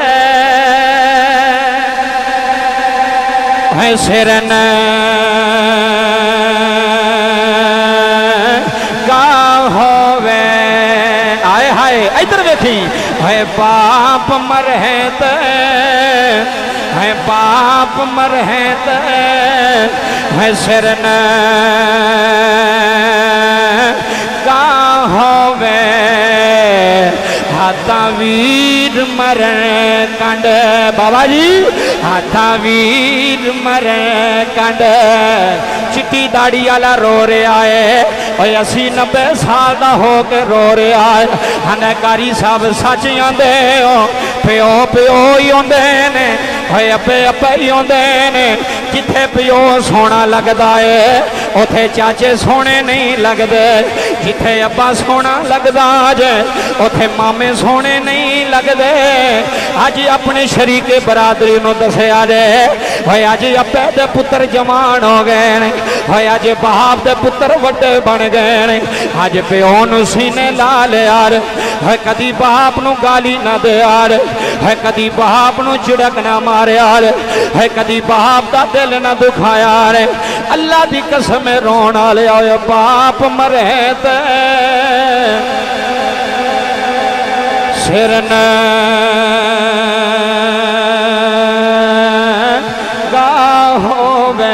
है सिर न गा देखी है बाप मरहत है बाप मरहत है सिरन का होवे हाथा वीर मरण कंड बाबा जी हाथा वीर मरण कंड चिट्टी दाड़ी वाला रो रहा है और 80-90 साल का हो के रो रहा है हनकारी साहब सच आंदे हो प्यो प्यो ही आंदे ने अपे अपे ही आंदे ने जिथे प्यो सोना लगता है उथे चाचे सोने नहीं लगते जिथे अब्बा सोना लगता जे उथे मामे सोने नहीं लगते अज अपने शरीके बरादरी नूं दसिया जे होए अज अपे दे पुत्र जवान हो गए ने होए अज बाप दे पुत्र वड्डे बन गए ने अज प्यो नूं सीने ला लिया है कदी बाप नूं गाली ना दे है कदी बाप नूं झिड़क ना मारिया है कदी बाप दा दिल ना दुखाया रे अल्लाह दी कसम रोण वाले आए बाप मरे ते सिर न होवे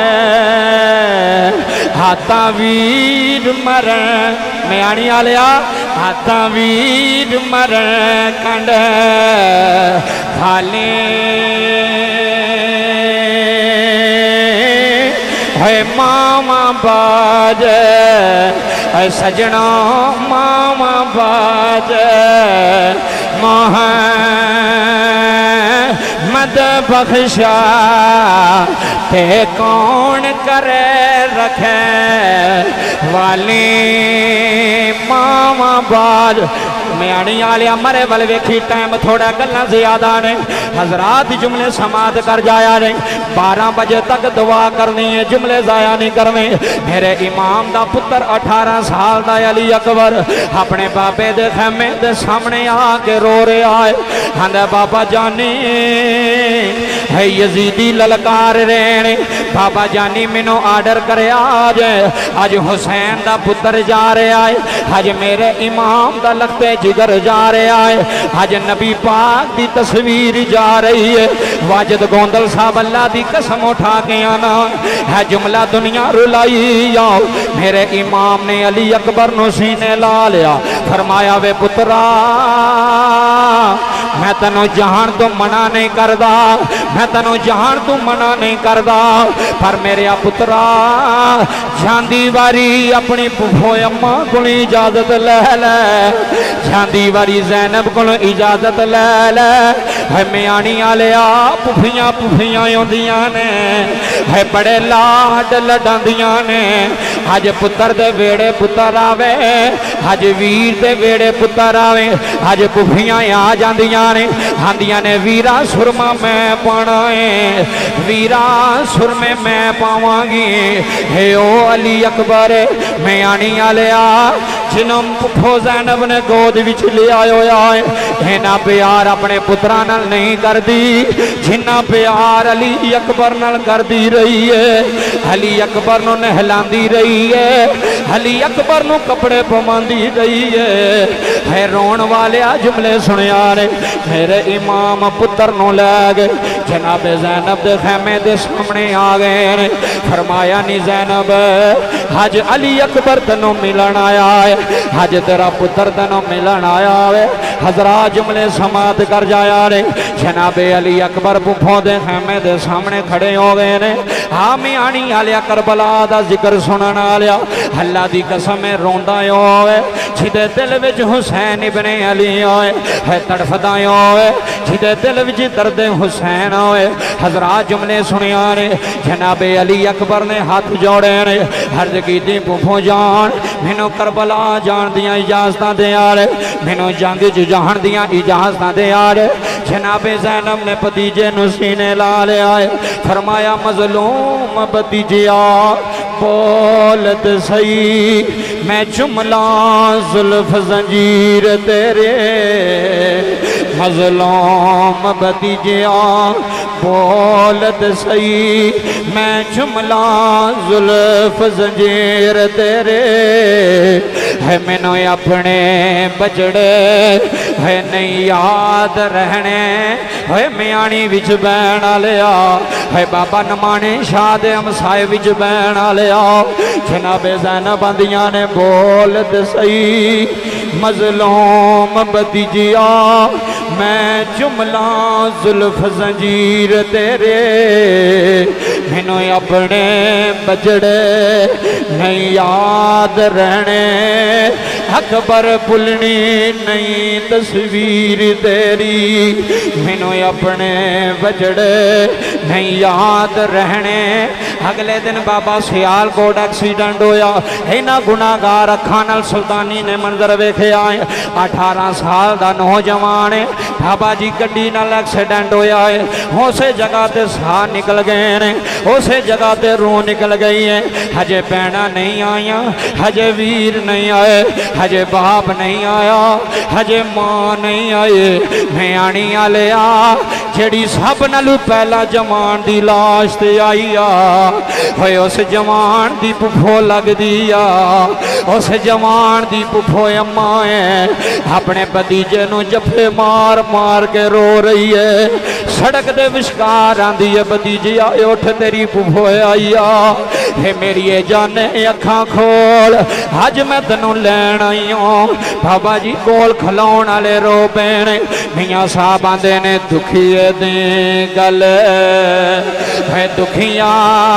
हाथा वीर मरण म्याणी आलिया हाथा वीर मरण कंड खाली है मामा बाज है सजना मामा बाज मोहम्मद बख्शा ते कौन करे रखे वाली मामा बाज म्याणी आलिया मरे वाले वेखी टाइम थोड़ा गल्ला ज्यादा ने हजरात जुमले समात कर जाया ने 12 बजे तक दुआ करनी है जुमले जाया नहीं करने मेरे इमाम दा पुत्र 18 साल दा अली अकबर अपने बाबे दे खेमे दे सामने आके रो रहा है आंदा बाबा जानी है यजीदी ललकार रहे ने बाबा जानी मैनू आर्डर करे आज हुसैन दा पुत्र जा रहा है आज मेरे इमाम दा लगते जिगर जा रहा है आज नबी पाक दी तस्वीर जा रही है वाजिद गोंदल साहब अल्लाह दी कसम उठा के आना है जुमला दुनिया रुलाई जाओ मेरे इमाम ने अली अकबर नु सीने ला लिया फरमाया वे पुत्रा मैं तेनों जहान तो मना नहीं करदा मैं तेनों जहान तो मना नहीं करदा पर मेरे पुत्रा जांदी वारी अपनी फुफो अम्मा को इजाजत ले ले जांदी वारी ज़ैनब को इजाजत ले ले है म्याणी आलिया पुफियां पुफियां आउंदियां ने है बड़े लाड लडांदियां ने अज पुत्र दे वेड़े पुत्र आवे अज वीर दे वेड़े पुत्र आवे अज पुफियां आ जांदियां ने आंदियां ने वीरा सुरमा मैं पाना है वीरा सुरमे मैं पावांगी हे ओ अली अकबर म्याणी आलिया जिन्हों पुफो ज़ैनब ने गोद विच लिया होया है इन्ना प्यार अपने पुत्रां नाल नहीं करदी जिन्ना प्यार अली अकबर नाल करदी रही है अली अकबर नूं नहलांदी रही है अली अकबर नूं कपड़े पवांदी रही है रोण वाले जुमले सुनिया ने मेरे इमाम पुत्र नूं लै गए जनाब ज़ैनब दे खैमे दे सामने आ गए ने फरमाया नी ज़ैनब अज अली अकबर तैनूं मिलन आया है अज तेरा पुत्र तैनूं मिलन आया है हजरात जुमले समात कर जाया रे जनाबे अली अकबर पुफों दे खैमे दे सामने खड़े हो गए ने हाँ म्याणी आलिया करबला दा जिक्र सुनन आलिया अल्लाह दी कसम रोंदा होवे जिदे दिल विच हुसैन इब्ने अली होए है तड़फदा होए जिदे दिल विच दर्द हुसैन होए हजरात जुमले सुनिया ने जनाबे अली अकबर ने हाथ जोड़े ने अर्ज कीती पुफो जान मैनू करबला जान दियां इजाजतां दे यार मैनू जंग च जान दियां इजाजतां दे यार जनाबे ज़ैनब ने भतीजे नूं सीने ला लिया फरमाया मजलूम भतीजिया बोलत सही मैं जुमला जुल्फ जंजीर तेरे مظلوم بھتیجیا بولت سی میں جملہ زلف زنجیر تیرے ہے مینو اپنے بچڑے ہے نہیں یاد رہنے ہے میانی وچ بہن لیا ہے بابا نمانے شاہ دے ہمسائے وچ بہن لیا جناب زینب بندیاں نے بولت سی مظلوم بھتیجیا میں جملہ زلف زنجیر تیرے مینو اپنے بجڑے نہیں یاد رہنے اکبر بھلنی نہیں تصویر تیری مینو اپنے بجڑے نہیں یاد رہنے اگلے دن بابا سیال کوٹ ایکسیڈنٹ ہویا اینا گناہگار اکھاں نال سلطانی نے منظر ویکھے آئے 18 سال دا نوجوان ہے بابا جی گڈی نال ایکسیڈنٹ ہویا ہے اسے جگہ تے ساہ نکل گئے نے اسے جگہ تے روح نکل گئی ہے ہجے بہنا نہیں آیا ہجے ویر نہیں آئے ہجے باپ نہیں آیا ہجے ماں نہیں آئے میں آنی آلیا جڑی سب نلو پہلا جوان دی لاش تے آئی ہوئے اس جوان دی پپھو لگ دیا اس جوان دی پپھو اماں ہے اپنے بھتیجے نو جفے مار مار کے رو رہی ہے سڑک دے وشکار آندی ہے بھتیجی آئے اٹھ تیری پپھو آئی ہے میری جانے اکھاں کھول آج میں تنوں لین آئی ہوں بابا جی کول کھلاؤن آلے رو بینے میاں صاحب آندے نے دکھیے دیں گل ہے دکھیاں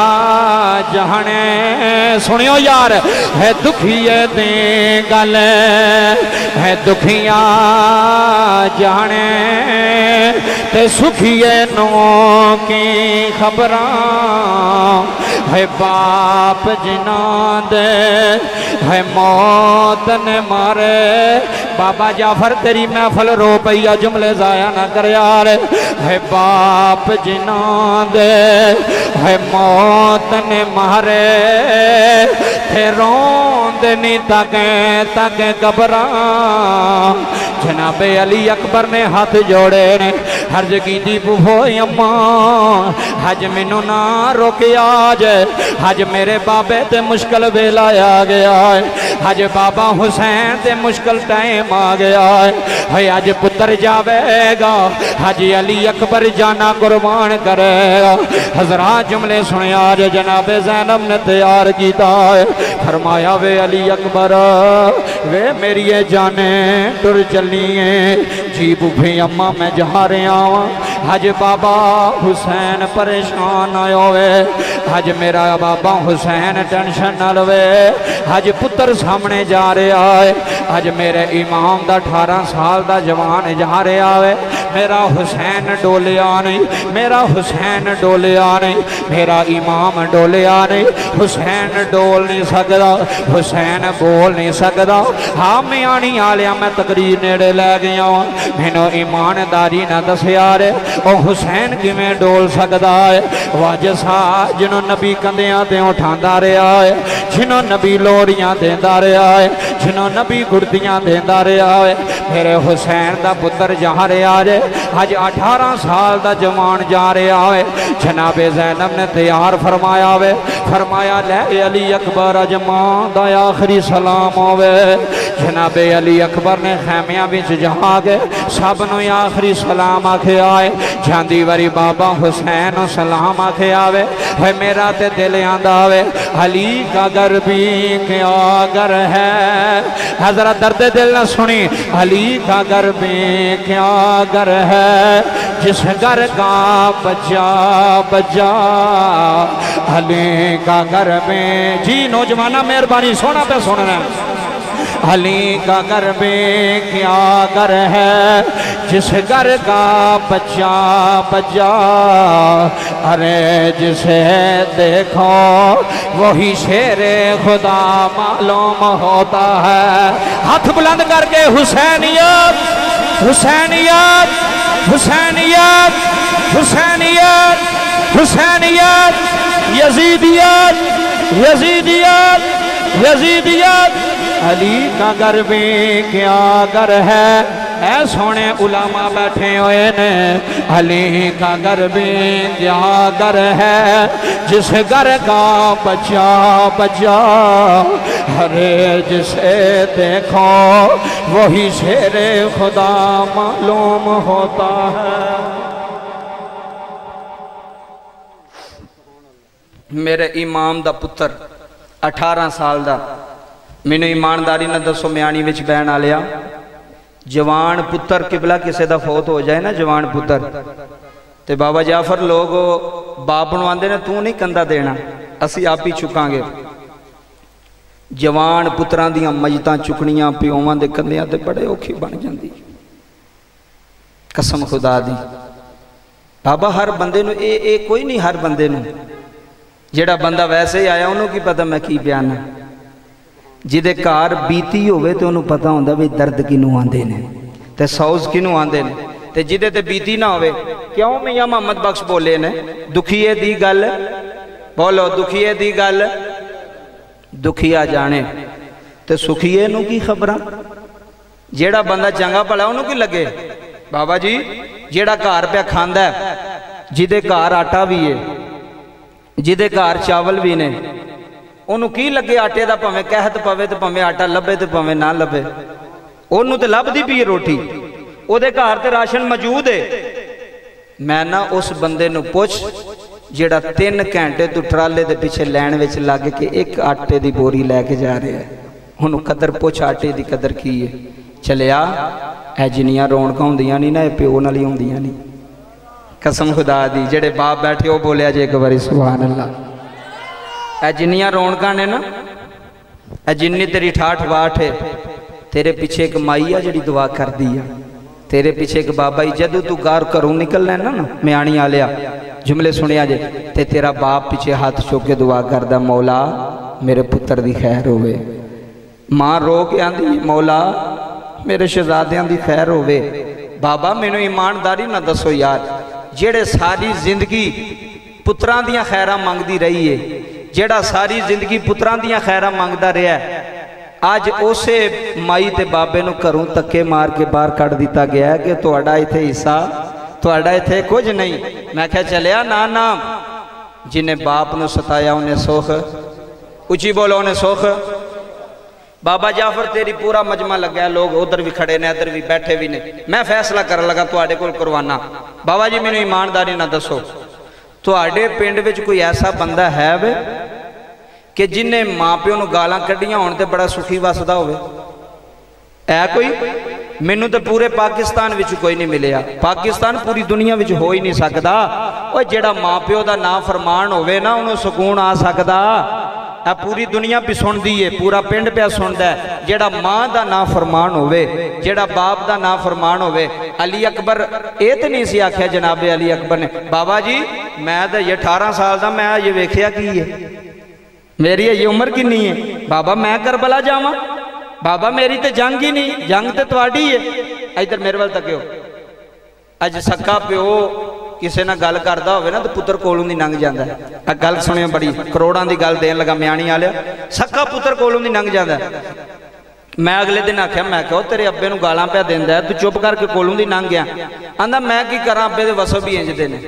جہانے سنیو یار ہے دکھیے دیں گل ہے دکھیاں جہانے تے سکھیے نو کی خبراں ہے باپ جناں دے ہے موت نے مارے بابا جعفر تیری محفل رو پیا جملے ضائع نہ کر یار ہے باپ جناں دے ہے موت نے مارے تھے روندنی تاکیں قبراں جناب علی اکبر نے ہاتھ جوڑے نے حرج کی دی پپھو اماں حج منو نہ روکے آج حج میرے بابے تے مشکل ویلا آ گیا ہے حج بابا حسین تے مشکل ٹائم آ گیا ہے حج پتر جاوے گا حج علی اکبر جانا قربان کرے گا حضرات جملے سنے آج جناب زینب نے تیار کیتا ہے فرمایا وے علی اکبر وے میری جانیں ٹر چلیے جی بھوبھی اماں میں جہاں رہا ہوں حج بابا حسین پریشان آئے ہوئے حج میرا بابا حسین ٹینشن نہ لوے حج پتر سامنے جا رہا ہے حج میرے امام دا 18 سال دا جوان جا رہا ہے میرا حسین ڈولیا نہیں میرا حسین ڈولیا نہیں میرا امام ڈولیا نہیں حسین ڈول نہیں سکتا حسین بول نہیں سکتا ہاں میں آنی آلیا میں تقریر نیڑے لے گیا ہوں مینو ایمانداری نہ دسیا رے او حسین کی میں ڈول سکتا ہے واجسا جنہوں نبی کندیاں تے اٹھاندہ رہا ہے جنہوں نبی لوریاں دیندہ رہا ہے جنہوں نبی گھڑتیاں دیندہ رہا ہے میرے حسین دا پتر جہاں رہا ہے آج 18 سال دا جوان جا رہا ہے جناب زینب نے تیار فرمایا ہے فرمایا لے علی اکبر اجمان دا آخری سلام ہوئے جناب علی اکبر نے خیمیاں بیچ جہاں گئے سب نو آخری سلام آکھے آئے جاندی وری بابا حسین سلام آکھے آوے ہے میرا تے دل آندہ آوے علی کا گر بھی کیا گر ہے حضرت درد دل نہ سنی علی کا گر بھی کیا گر ہے جس گر کا بچہ بچہ علی کا گر میں جی نوجوانہ مہربانی سونا پہ سننا علی کا گر میں کیا گر ہے جس گر کا بچہ بچہ ارے جسے دیکھو وہی شیر خدا معلوم ہوتا ہے ہاتھ بلند کر کے حسینیت حسینیت حسینیت حسینیت حسینیت یزیدیت یزیدیت یزیدیت علی کا گر میں کیا گر ہے ऐ सोने उलामा बैठे हुए ने। अली का घर भी घर है जिस घर का बच्चा बच्चा, हरे जिसे देखो वही शेरे खुदा मालूम होता है। मेरे इमाम दा पुत्र 18 साल दा, मैनू ईमानदारी ना दसो म्याणी विच बहन आ लिया। जवान पुत्र किबला किसी का फौत हो जाए ना, जवान पुत्र ते बाबा जाफर लोग बाप नूं आंदे ने तू नहीं कंधा देना, असी आप ही चुकांगे। जवान पुत्रां दियां मजतां चुकनियां प्योवां दे कंधियां ते बड़े औखी बन जांदी। कसम खुदा दी बाबा हर बंदे नूं ए कोई नहीं, हर बंदे नूं जेड़ा बंदा वैसे ही आया उन्होंने की पता मैं की बयाना। जिदे घर बीती होवे तो उन्होंने पता होंदा भी दर्द किनू आंदे ने ते सौज किनू आंदे ने, ते जिदे ते बीती ना होवे। क्यों मियां मोहम्मद बख्श बोले ने दुखिए दी गल, बोलो दुखिए दी गल दुखिया जाने ते सुखिए नू की खबरां। जेड़ा बंदा चंगा भला उन्होंने की लगे बाबा जी, जेड़ा घर पे खांदा है, जिदे घर आटा भी है, जिदे घर चावल भी ने, उन्होंने की लगे आटे का भावें कहत पवे तो भावें आटा लभे तो भावें ना लभे, उन्होंने तो लभदी पी रोटी, उहदे घर ते राशन मौजूद है। मैं ना उस बंदे नूं पुछ जेड़ा 3 घंटे तू ट्राले दे पिछे लैन विच लग के एक आटे की बोरी लैके जा रहा है, उन्होंने कदर पुछ आटे की कदर की है। चलिया ऐ जिन्नियां रौनकां हुंदियां नहीं ना, प्यो नाल ही हुंदियां नहीं। कसम खुदा दी जेड़े बाप बैठे वो बोलिया जे एक बारी सुभान अल्लाह। ऐ जिन्नियां रौनकां ने ना, ऐ जिन्नी तेरी ठाठ बाठ है, तेरे पिछे एक माई आ जिहड़ी दुआ करदी आ, तेरे पिछे एक बाबा ही। जदों तू घरों निकलना है ना म्याणी आलिया जुमले सुनिया जे, ते तेरा बाप पिछे हाथ चुक के दुआ करदा मौला मेरे पुत्र दी खैर होवे। मां रो के आंदी मौला मेरे शहजादियां दी खैर होवे। बाबा मैनू ईमानदारी ना दसो यार, जेड़े सारी जिंदगी पुत्रां दियां खैरां मंगदी रही है, जेड़ा सारी जिंदगी पुत्रां दियां खैरां मंगदा रहा है, अज उसे माई ते बाबे नूं घरों धक्के मार के बाहर कढ़ दिता गया कि तुहाडा इत्थे हिस्सा, तुहाडा इत्थे कुछ नहीं। मैं क्या चलिया ना ना, जिन्हें बाप नूं सताया उन्हें सुख, उची बोलो उन्हें सुख। बाबा जाफर तेरी पूरा मजमा लगा, लोग उधर भी खड़े ने इधर भी बैठे भी ने। मैं फैसला कर लगा तुहाडे कोल करवाना। बाबा जी मैनू ईमानदारी ना दसो, तुहाडे पिंड विच कोई ऐसा बंदा है वे कि जिन्हें माँ प्यो नूं गालां कड्डियां होण ते बड़ा सुखी वसदा होवे? है कोई? मैनू तो पूरे पाकिस्तान विच कोई नहीं मिलिया। पाकिस्तान पूरी दुनिया विच हो ही नहीं सकदा। ओह जेड़ा माँ प्यो दा ना फरमान होवे ना, उन्होंने सुकून आ सकदा। पूरी दुनिया भी सुनती है, पूरा पिंड पे सुनता है। जेड़ा माँ का ना फरमान होवे, जेड़ा बाप का ना फरमान होवे। अली अकबर ये तो नहीं सी आख्या जनाबे अली अकबर ने बाबा जी मैं तो ये 18 साल का, मैं ये वेख्या की है, मेरी ये उम्र किन्नी है। बाबा मैं करबला जावा, बाबा मेरी तो जंग ही नहीं, जंग तो तुहाडी है। इधर मेरे वाल तकियो। अज सक्का प्यो किसी ना गल करता हो ना तो पुत्र कोलों दी लंघ जाता है। गल सुनियो, बड़ी करोड़ों की गल देन लगा म्याणी आलिया। सक्का पुत्र कोलों दी लंघ जाता है। मैं अगले दिन आख्या, मैं कहो तेरे अब्बे नूं गालां पिया देंदा है, तू चुप करके कोलों दी लंघ गया। आंदा मैं की करा, अब्बे दे वसब ही इंजदे ने।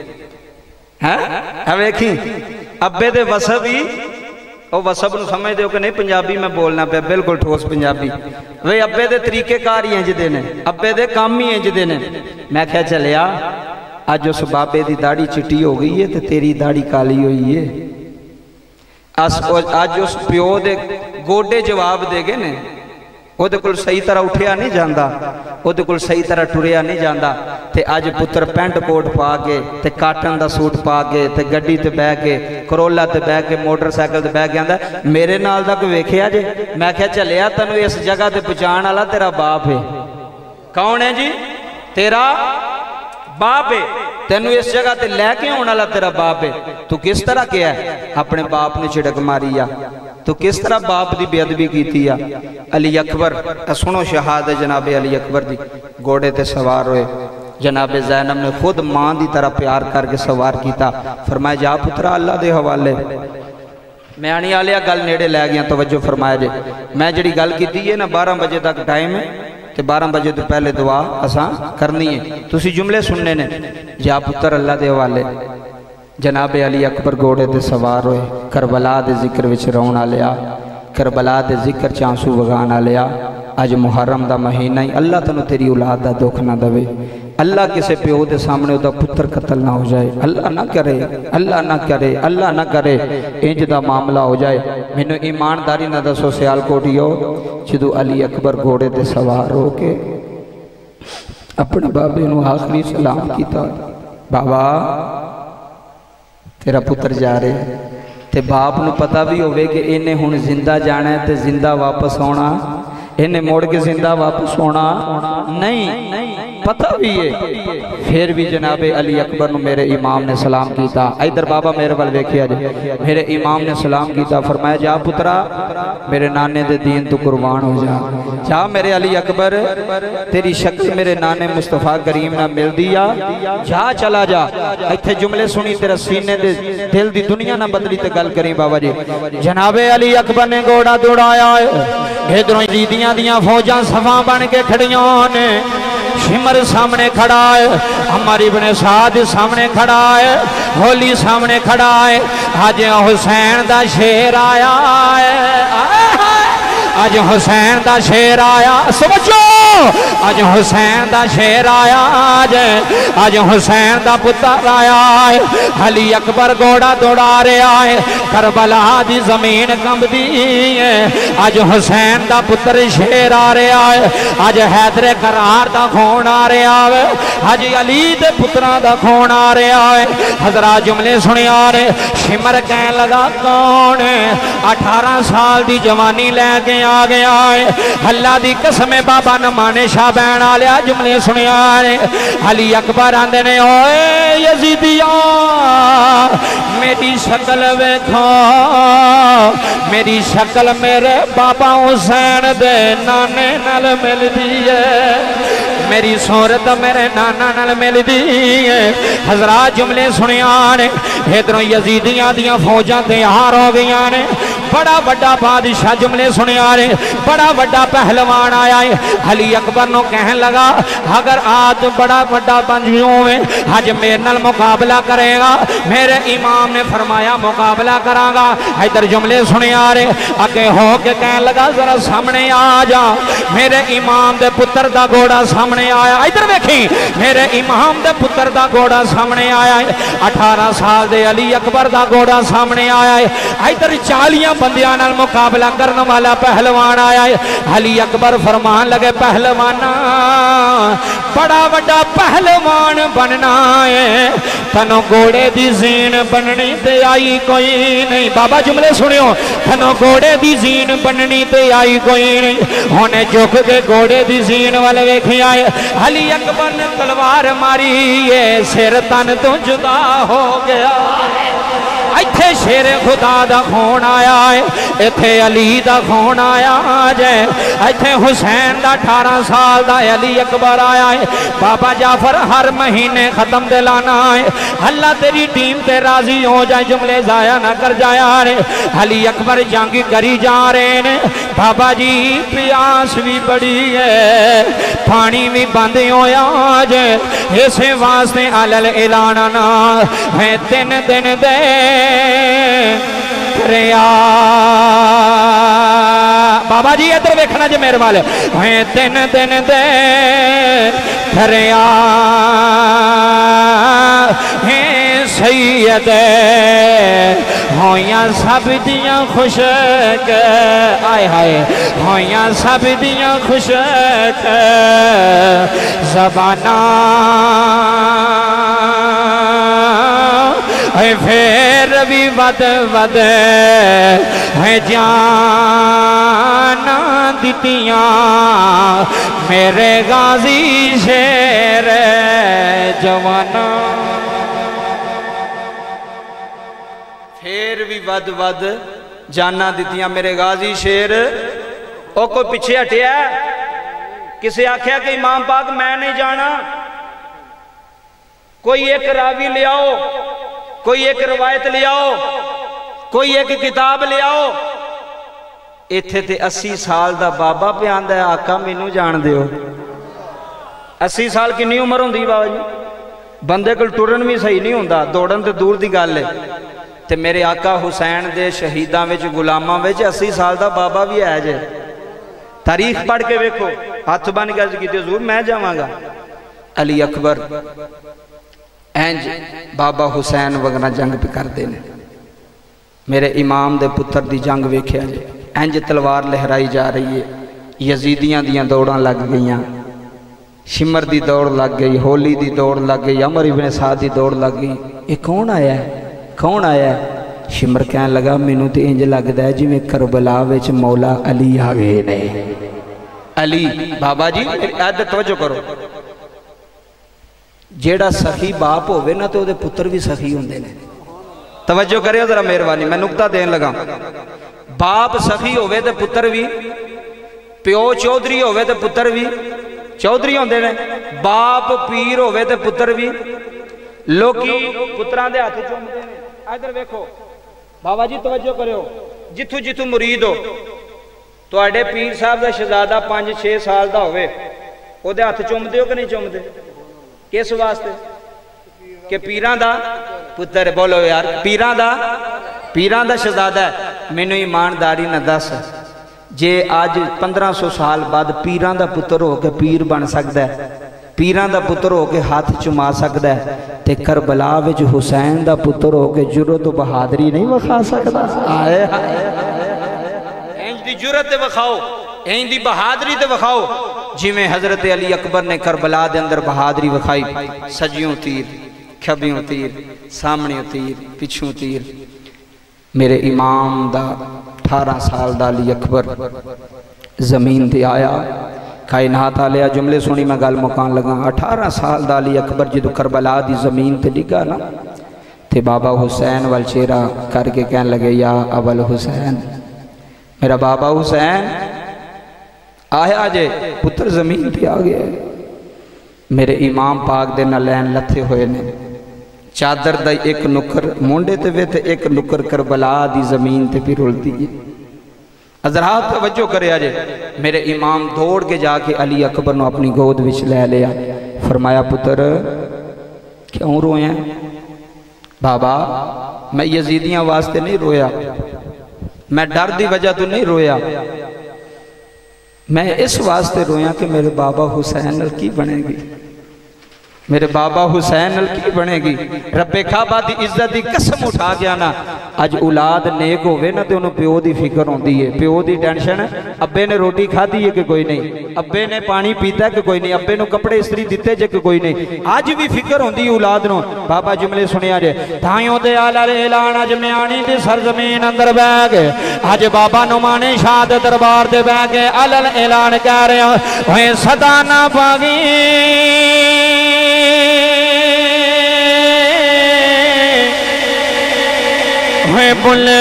हैं वेखी अब्बे दे वसब ही, वह वसब नूं समझदे हो कि नहीं? पंजाबी में बोलना पे बिल्कुल ठोस पंजाबी। वे अब्बे दे तरीकेकार ही इंजदे ने, अब्बे दे काम ही इंजदे ने। मैं क्या चलिया अज उस बाबे की दाढ़ी चिट्टी हो गई है तो तेरी दाढ़ी काली हुई है। अज उस प्यो दे गोडे जवाब दे गए ने। ਉਹਦੇ ਕੋਲ सही तरह उठिया नहीं जाता, ਉਹਦੇ ਕੋਲ सही तरह टुरिया नहीं जाता। तो अज पुत्र पेंट कोट पा के ते काटन का सूट पा के ते गड्डी ते बह के, करोला ते बह के, मोटरसाइकिल ते बह के आंदा मेरे नाल दा कोई वेखिया जे? मैं क्या चलिया तेनों इस जगह ते पहुँचाने वाला तेरा बाप है। कौन है जी? तेरा बाप है। तेनू इस जगह ते लैके आने वाला तेरा बाप है। तू किस तरह किया अपने बाप ने झिड़क मारी आ? तो किस तरह बाप की बेअदबी की आ? अली अकबर सुनो शहादत जनाबे अली अकबर दी। घोड़े ते सवार होए, जनाबे ज़ैनब ने खुद मां की तरह प्यार करके सवार किया। फरमाया जा पुत्रा अल्लाह के हवाले। म्याणी वालिया गल नेड़े लै गया, तवज्जो फरमाया जे। मैं जी गल की है ना 12 बजे तक टाइम है, تو 12 بجے تو پہلے دعا اساں کرنی ہے. تسی جملے سننے نے. یا پتر اللہ دے والے جناب علی اکبر گھوڑے تے سوار ہوئے کربلا دے ذکر وچ رونا لیا کربلا دے ذکر چانسو وگانا لیا. اج محرم دا مہینہ ہی اللہ تنو تیری اولاد دا دکھ نہ دوے. اللہ کسے پیو دے سامنے دا پتر قتل نہ ہو جائے. اللہ نہ کرے اللہ نہ کرے اللہ نہ کرے انج دا معاملہ ہو جائے. مینوں ایمانداری نہ دسو سیال کوٹیو جدو علی اکبر گھوڑے تے سوار ہو کے اپنے بابے نو آخری سلام کیتا بابا تیرا پتر جا رہے تے باپ نو پتہ بھی ہوئے کہ انہیں ہن زندہ جانا ہے تے زندہ واپس ہونا انہیں موڑ کے زندہ واپس ہونا نہیں پتہ بھی ہے. پھر بھی جناب علی اکبر نو میرے امام نے سلام کیتا. ادھر بابا میرے ول ویکھیا جی. میرے امام نے سلام کیتا فرمایا جا پترا میرے نانے دے دین تو قربان ہو جا. جا میرے علی اکبر تیری شکل میرے نانے مصطفیٰ کریم نہ مل دیا. جا چلا جا. ایتھے جملے سنی تیرا سینے دے دل دی دنیا نہ بدلی تے گل کریں بابا جی. جناب علی اکبر نے گھوڑا دوڑایا ہے ادھروں یزیدیاں دیاں فوجاں صفاں بن کے کھڑیاں نے. شمر سامنے کھڑا ہے ہماری ابن سعد سامنے کھڑا ہے ہولی سامنے کھڑا ہے. آج حسین دا شیر آیا ہے آج حسین دا شیر آیا سمجھو آج حسین دا شیر آیا آج حسین دا پتر آیا ہے. علی اکبر گھوڑا دوڑا رہا ہے کربلا دی زمین کمب دی ہے. آج حسین دا پتر شیر آ رہا ہے آج حیدر کرار دا خون آ رہا ہے آج علی دے پتران دا خون آ رہا ہے. حضرات جملے سنے آ رہے. شمر کہنے لگا کون ہے 18 سال دی جوانی لے کے آ گیا ہے. اللہ دی قسم بابا نمانے شاہ بین آلیا جملے سنے آ رہے. علی اکبر آندے نے اوے یزیدیاں میری شکل ویکھو میری شکل میرے بابا حسین دے نانے نال مل دی ہے میری صورت میرے نانا نال مل دی ہے. حضرات جملے سنے آ رہے. ادھروں یزیدیاں دیاں فوجاں تیار ہو گئیاں نے. بڑا بڑا بادشاہ جملے سنے آ رہے بڑا بڑا پہلوان آیا ہے. علی اکبر نو کہنے لگا اگر آج بڑا بڑا بنجیوں میں آج میرے نال مقابلہ کرے گا میرے امام نے فرمایا مقابلہ کراں گا. ادھر جملے سنے آ رہے اگے ہو کے کہنے لگا ذرا سامنے آ جا میرے امام دے پتر دا گھوڑا سامنے آیا. ادھر ویکھی میرے امام دے پتر دا گھوڑا سامنے آیا ہے 18 سال دے علی اکبر دا گھوڑا سامنے آیا ہے. ادھر 40 بندیاں نال مقابلہ کرنے والا پہلوان آیا ہے. علی اکبر فرمان لگے پہلوانا بڑا بڑا پہلوان بننا ہے تنو گھوڑے دی زین بننی تے آئی کوئی نہیں. بابا جملے سنیو تنو گھوڑے دی زین بننی تے آئی کوئی نہیں. ہونے جھک کے گھوڑے دی زین والے ویکھی آئے. علی اکبر نے تلوار ماری ہے سر تن تو جدا ہو گیا. ایتھے شیر خدا دا خون آیا ہے ایتھے علی دا خون آیا جائے. ایتھے حسین دا 18 سال دا علی اکبر آیا ہے. بابا جعفر ہر مہینے ختم دلانا ہے اللہ تیری ٹیم تے راضی ہو جائے جملے ضائع نہ کر جایا رہے. علی اکبر جنگ کری جا رہے ہیں. بابا جی پیاس بھی بڑی ہے پانی بھی بند ہویا جائے. اسے واسطے علل اعلاننا ہے 3 دن دے ریا. بابا جی ادھر ویکھنا جی میرے والے ہیں 3 دن دے ریا ہیں سید ہویاں سب دیاں خوشک آئے ہائے ہویاں سب دیاں خوشک زبانہ پھر بھی ود ود ہے جانا دیتیاں میرے غازی شیر جوانا. پھر بھی ود ود جانا دیتیاں میرے غازی شیر. او کوئی پیچھے ہٹیا کسے آکھیا کہ امام پاک میں نہیں جانا کوئی ایک راوی لے آؤ کوئی ایک روایت لے آؤ کوئی ایک کتاب لے آؤ. इत्थे ते 80 साल दा बाबा पे आंदा है आका मैनू जान दिओ। 80 साल किन्नी उम्र होंदी बाबा जी? बंदे कोल टुरन भी सही नहीं होंदा, दौड़न तो दूर दी गल है। ते मेरे आका हुसैन दे शहीदां विच गुलामां विच 80 साल दा बाबा भी है जे। तारीख पढ़ के वेखो, हथ बन के अर्ज कीती हुजूर मैं जावांगा। अली अकबर इंज बाबा हुसैन वगना जंग पे करते हैं। मेरे इमाम दे पुत्र दी जंग वेख्या जे, इंज तलवार लहराई जा रही है, यजीदियां दियां दौड़ां लग गईयां, शिमर दी दौड़ लग गई, होली दी दौड़ लग गई, अमर इब्ने साद दी दौड़ लग गई। ये कौन आया है, कौन आया है? शिमर कहन लगा मैनू तो इंज लगता है जिवें करबला विच मौला अली आ गए ने। अली बाबा जी अद तवज्जो करो, जेड़ा सखी बाप होवे ना तो उहदे पुत्र भी सखी हुंदे ने। तवज्जो करियो जरा मेहरबानी, मैं नुक्ता देन लगा। बाप सखी होवे ते पुत्र भी, प्यो चौधरी होवे ते पुत्र भी चौधरी होंदे ने, बाप पीर होवे ते पुत्र भी। लोकी पुत्रां दे हत्थ चुमदे ने। इधर वेखो बाबा जी तवज्जो करियो, जिथों जिथों मुरीद हो तुहाडे पीर साहब दा शहजादा 5-6 साल दा होवे, ओहदे हत्थ चुमदे हो कि नहीं चुमदे? किस वास्ते? कि पीरां दा पुत्र। बोलो यार, पीरां दा शहजादा है। मैनू ईमानदारी ना दस, जे अज 1500 साल बाद पीरां दा पुत्र हो के पीर बन सकदा है, पीरां दा पुत्र हो के हाथ चुमा सकदा है, ते करबला विच हुसैन दा पुत्र हो के जुरत बहादरी नहीं विखा सकदा? आए इंज दी जुरत ते विखाओ, इंज दी बहादरी ते विखाओ, जिवें हजरत अली अकबर ने करबला दे अंदर बहादरी विखाई। सजियों तीर, खबियों तीर, सामने तीर, पिछों तीर। मेरे इमाम दा 18 साल दा अली अकबर जमीन ते आया। कायनात आलिया जुमले सुनी मैं गल मुकान लगा। 18 साल दा अली अकबर जो करबला दी जमीन ते डिगा ना, ते बाबा हुसैन वाल चेहरा करके कहन लगे या अबल हुसैन, मेरा बाबा हुसैन आया जे, पुत्र जमीन पे आ गया। मेरे इमाम पाक दे नलैन लथे हुए ने, चादर दा एक नुकर मुंडे ते वे ते एक नुकर करबला दी जमीन ते भी रुलती है। हज़रात तवज्जो करे जे, मेरे इमाम दौड़ के जाके अली अकबर ने अपनी गोद विच ले लिया। फरमाया पुत्र क्यों रोया? बाबा मैं यजीदियां वास्ते नहीं रोया, मैं डर दी वजह तो नहीं रोया, मैं इस वास्ते रोया कि मेरे बाबा हुसैन नाल की बनेगी, मेरे बाबा हुसैन नाल की बनेगी। रब्बे काबा दी इज्जत दी कसम उठा गया ना, अज औलाद नेक होवे ना ते उन्हें प्यो दी फिक्र होंदी है। प्यो दी टेंशन, अब्बे ने रोटी खाधी है कि कोई नहीं, अब्बे ने पानी पीता कि कोई नहीं, अब्बे नूं कपड़े इस्त्री दिते जे कि कोई नहीं। अज भी फिक्र होंदी औलाद नूं। बाबा जुमले सुनिया जे, ताइयों ते आला ऐलान अज म्याणी दी सरजमीन अंदर बैठ के, अज बाबा नुमाने शाह दे दरबार दे बैठ के अलल ऐलान कह रहे हो, ओए सदा ना पागी बुले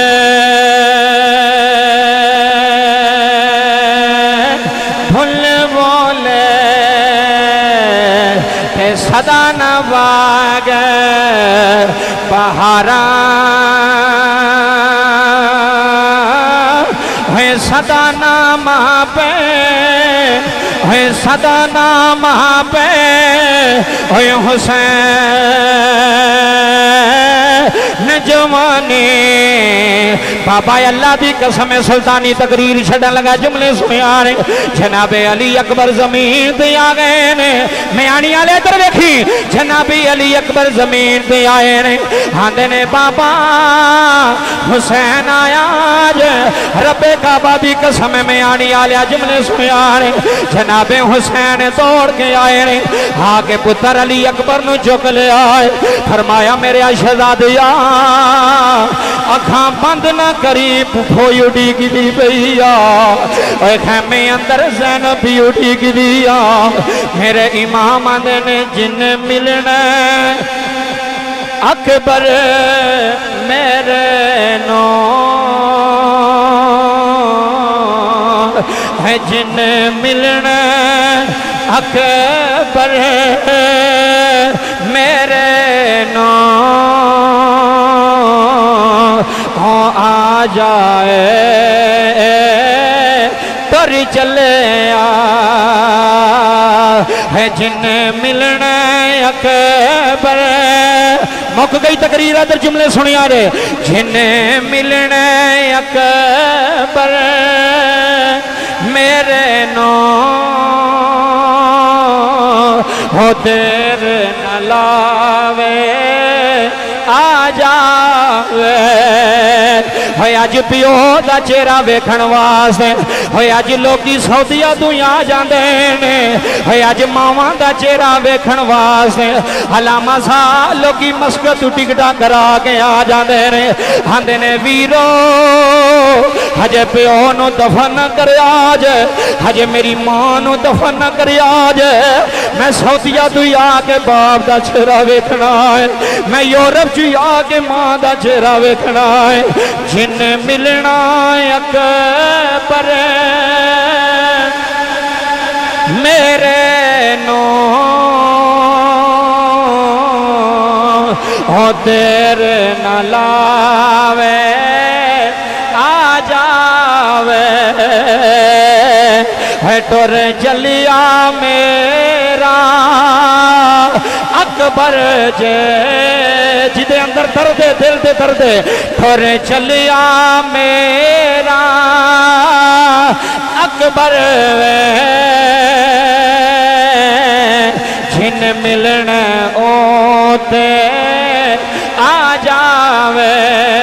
भुल बोले ते सदा न बाग बहारा, सदा नाम पे, सदा नाम पे हुसैन जवानी। बाबा अल्लाह की कसम सुल्तानी तकरीर छड़न लगा। जुमले सुनिया ने, जनाबे अली अकबर जमीन पे आ गए ने। म्याणी वाले इधर देखी, जनाबे अली अकबर जमीन पे आए ने। आंदे ने बाबा हुसैन आया जे, रब्बे काबा की कसम म्याणी वाले जुमले सुनिया ने। जनाबे हुसैन दौड़ के आए ने, आके पुत्र अली अकबर नूं चुक लिया। फरमाया मेरे शहजादिया अखां बंद ना करी, फुफोई उड़ीकी दी पई आ, खैमे अंदर ज़ैनब भी उड़ीकी दी आ। मेरे इमाम आंदे ने जिन मिलना अकबर मेरे नो है, जिन मिलना अकबर मेरे नो आ जाए ٹر چلے ہے جن ملنا اکبر مک گئی تقریر ادھر جملے سنیا رے جن ملنا اکبر میرے نو ہو دیر نہ لاوے آ جاوے ہوئے آج پیو دا چہرہ ویکھن واسطے ہوئے آج لوگی سعودیہ تو آ جاندے نے ہوئے آج ماواں دا چہرہ ویکھن واسطے علامہ صاحب لوگی مسکت ٹکٹا کرا کے آ جاندے نے آندے نے ویرو ہجے پیو نو دفن نہ کرے آج ہجے میری ماں نو دفن نہ کرے آج میں سعودیہ تو آ کے باپ دا چہرہ ویکھنا ہے میں یورپ چو آ کے ماں دا چہرہ ویکھنا ہے جن ملنا اکبر میرے نو ہو دیر نہ لاوے آ جاوے ہے ٹر چلیا میرا اکبر جے جدے اندر دردے دل دے دردے ٹر چلیا میرا اکبر جن ملنے اوتے آ جاوے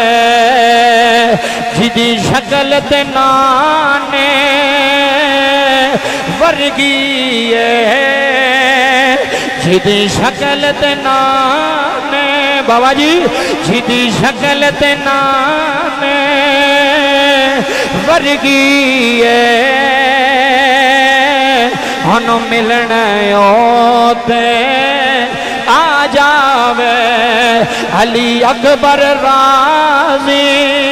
جدی شکل تے نانے ورگی جدی شکل تے نانے بابا جی جدی شکل تے نانے ورگی انو ملنے ہوتے آ جاوے علی اکبر راضی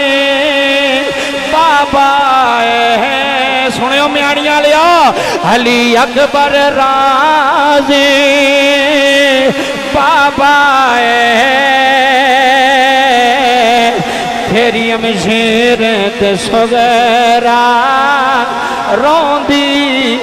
بابا سنیو میاڑیاں لیا علی اکبر راضی بابا تیری امشیر تے سغیرہ روندی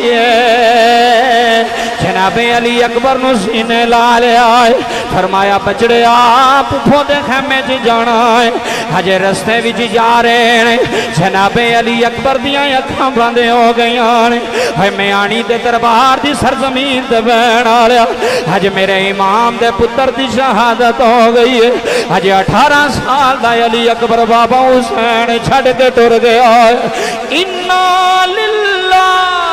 جناب علی اکبر نو سینے لا لیا ہے فرمایا بچڑے آپ پھو دے خیمے جی جانا ہے ہجے رستے بھی جی جا رہے ہیں جناب علی اکبر دیاں اکھاں باندے ہو گئی آنے ہے میں آنی دے دربار دی سرزمین دے بین آلیا ہج میرے امام دے پتر دی شہادت ہو گئی ہے ہج 18 سال دا علی اکبر بابا حسین چھڑ کے ٹر گیا ہے اِنَّا لِلَّهِ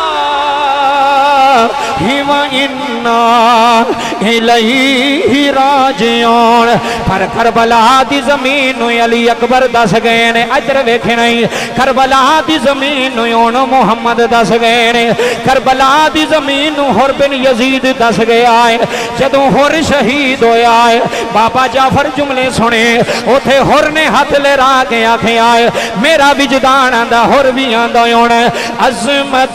وَإِنَّا إِلَيْهِ راجعون پر کربلا دی زمین نو علی اکبر دس گئے نے اجر ویکھے نہیں کربلا دی زمین نو یون محمد دس گئے نے کربلا دی زمین نو حر بن یزید دس گیا ہے جدوں حر شہید ہویا ہے بابا جعفر جملے سنے اوتھے حر نے ہاتھ لے را کے آکھے آئے میرا وجدان آندہ حر بھی آندہ یون عظمت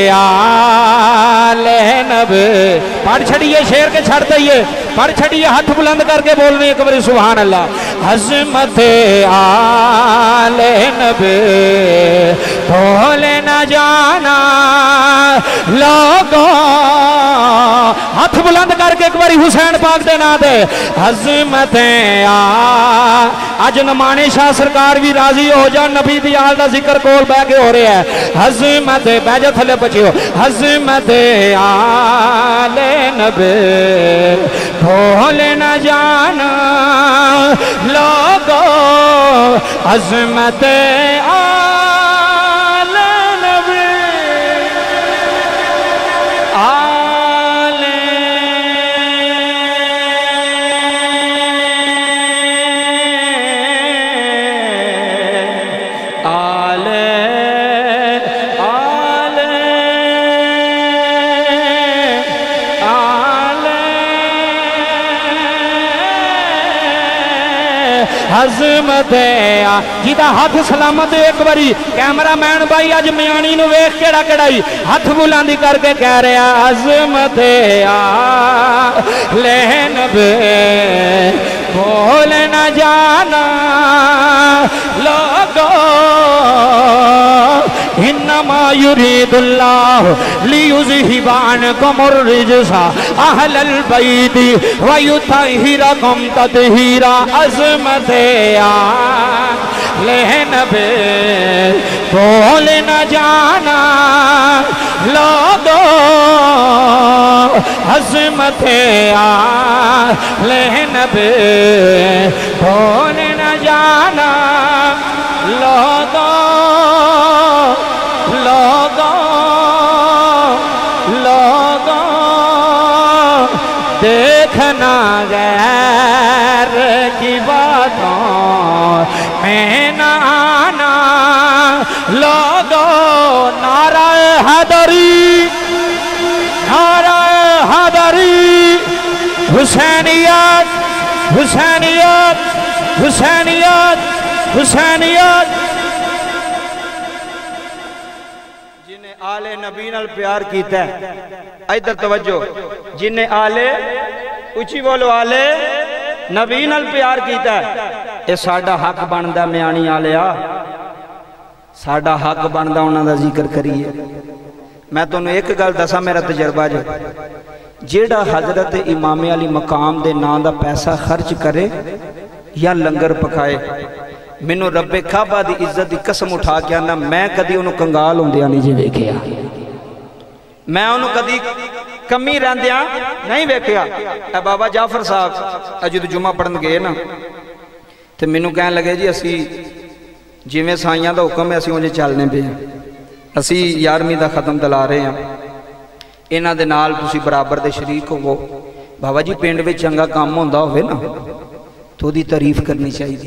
آل نبی پڑھ چھڑیے شیر کے چھڑ دئیے پڑھ چھڑیے ہاتھ بلند کر کے بولنے ایک بری سبحان اللہ عظمت آل نبی بھولے نہ جانا لوگوں ہاتھ بلند کر کے ایک بری حسین پاک دینا دے عظمت آج نمانے شاہ سرکار بھی راضی ہو جا نبی دی آل دا ذکر کول بے کے ہو رہے ہیں عظمت بیجہ تھلے بچے ہو عظمت آل نبی بھولے نہ جانا لوگوں عظمت آل نبی آل آل عظمت جیدہ ہاتھ سلامت ایک باری کیمرہ مین بھائی آج میانی نو ویخ کیڑا کڑائی ہاتھ بلاندی کر کے کہہ رہے ہیں عظمت آل نبی بھول نہ جانا لوگوں انما युरीदुल्लाह लियुज़हिबा अन्कुमुर रिज्सा अहलल बैति व युतहिरकुम तत्हीरा। अज़मते आले नबी बोल न जाना लोगो, अज़मते आले नबी बोल न जाना लोगो, लोगो, लोगो देखना गैर की बातों में न आना लोगो। नारा हैदरी, नारा हैदरी, हुसैनियत, हुसैनियत, हुसैनियत, हुसैनियत। जिन्हें आले नबी नाल प्यार कीता है, इधर तवज्जो, जिन्हें आले उची बोलो आले नबी नाल प्यार कीता है, ये साडा हक बनदा म्याणी आलिया, साडा हक बनदा उन्हां दा जिक्र करिए। मैं तुहानू एक गल दसां, मेरा तजर्बा जो जेड़ा हजरत इमाम अली मकाम दे नां दा पैसा खर्च करे या लंगर पकाए, मैनू रब्बे काबा दी इज्जत दी कसम उठा के आना, मैं कदी उन्होंने कंगाल होंदिया नहीं जी वेखिया, मैं उन्होंने कदी कमी रहिंदिया नहीं वेखिया। बाबा जाफर साहब जदों जुमा पढ़न गए ना, तो मैनू कहन लगे जी असी जिवें साइयां दा हुक्म है असी उंज चलने पे, असी 11वीं दा खत्म दिला रहे हैं, इन्हां दे नाल तुसी बराबर दे शरीक होवो। बाबा जी पिंड विच चंगा काम होंदा होवे ना तो उहदी तारीफ करनी चाहिए।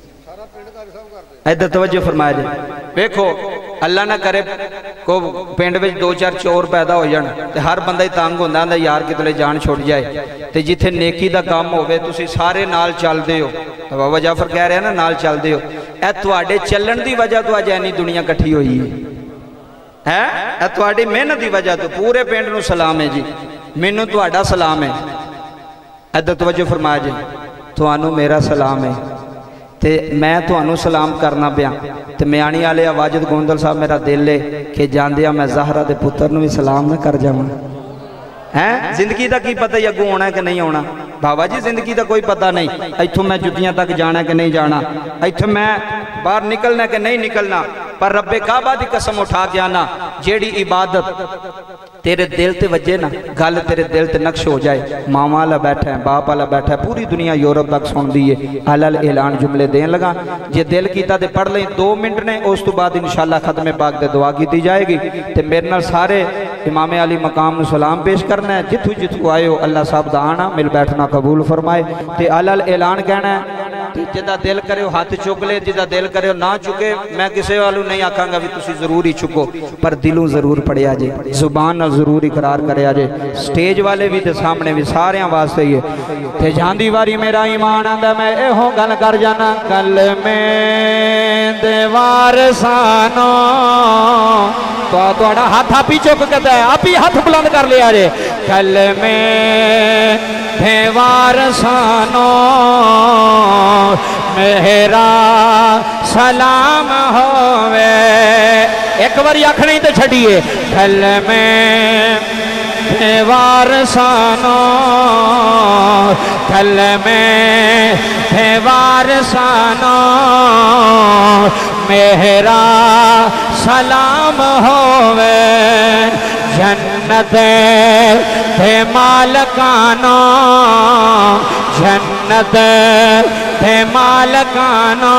इधर तवज्जो फरमाया जी, वेखो अल्लाह ना करे को पिंड विच 2-4 चोर पैदा हो जाण ते हर बंदा ही तंग होंदा है यार कितने जान छुट जाए, ते जिथे नेकी दा काम होवे तुसी सारे नाल चलदे हो। तो बाबा जाफर कह रहे हैं ना नाल चलदे हो, ए तुहाडे चलण दी वजह तो अज इन्नी दुनिया इकट्ठी होई है, ए तुहाडी मेहनत दी वजह तो। पूरे पिंड नूं सलाम है जी, मैनू तुहाडा सलाम है। इधर तवज्जो फरमाया जी, तुहानू मेरा सलाम है, ते मैं तुहानू सलाम करना पिया। ते म्याणी वाले वाजिद गोंदल साहब मेरा दिल है कि जांदिया मैं ज़हरा दे पुत्र नूं भी सलाम ना कर जावां। हैं जिंदगी का की पता ही अगू होना कि नहीं होना। बाबा जी जिंदगी का कोई पता नहीं, इत्थों मैं जुतियां तक जाना कि नहीं जाना, इत्थों मैं बाहर निकलना कि नहीं निकलना, पर रब्बे काबा की कसम उठा के आना, जेड़ी इबादत तेरे दिल ते वजे ना, गल तेरे दिल ते नक्श हो जाए। मामा वाला बैठा है, बाप वाला बैठा है, पूरी दुनिया यूरोप तक सुनती है। अलल ऐलान जुमले देन लगा, जे दिल कीता ते पढ़ लें 2 मिनट ने, उस तो बाद इंशाअल्लाह खत्मे पाक ते दुआ की जाएगी। ते मेरे नाल सारे इमाम अली मकाम नूं सलाम पेश करना है। जिथों जिथों आए हो अल्लाह साहब दा आना मिल बैठना कबूल फरमाए। ते अलल ऐलान कहना है, जिदा दिल करे हाथ चुक ले, जिदा दिल करे ना चुके। मैं किसी वालू नहीं आखांगा भी तुसी जरूर ही चुको, पर दिलों जरूर पढ़िया जे, जुबान नाल जरूर इकरार करे जे। स्टेज वाले भी ते सामने भी सारे वास्ते ही है। ते जांदी वारी मेरा ईमान आंदा मैं एहो गल कर जाना, कल में देवार सानो तो तुहाडा हाथ आप ही चुक के आप ही हाथ बुलंद कर लिया जे। कल में देवार सानो मेरा सलाम होवे, एक बार आखना ही तो छड़िए। कल में देवार सानो, कल में देवार सानो मेरा सलाम होवे। जन्नत दे मालकानो, जन्नत दे मालकानो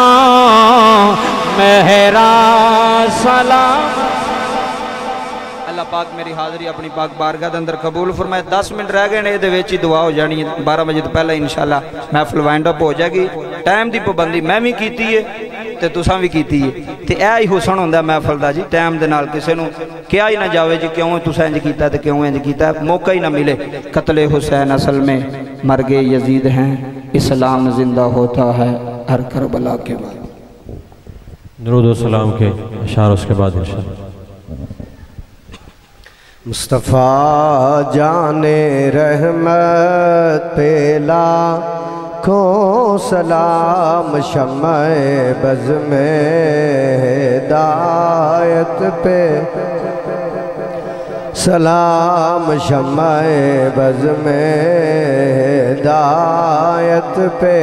मेरा सलाम। अल्लाह पाक मेरी हाज़री अपनी पाक बारगाह के अंदर कबूल फरमाए। 10 मिनट रह गए ने, ये ही दुआ हो जानी है। 12 बजे तो पहले इंशाअल्लाह महफिल वाइंड अप हो जाएगी। टाइम की पाबंदी मैं भी की है ते तुसां भी की है, तो यह ही हुसन होंदा महफिल का जी। टाइम के नाल किसी नूं कहा ही ना जाए जी क्यों तुसां इंज कीता ते क्यों इंज कीता, मौका ही ना मिले। कत्ले हुसैन असल में मर गए यजीद हैं, इस्लाम जिंदा होता है हर करबला के बाद। दरूद व सलाम के अशार उसके बाद इंशाअल्लाह। مصطفیٰ جان رحمت پہ لاکھوں سلام، شمع بز میں ہدایت پہ سلام، شمع بز میں ہدایت پہ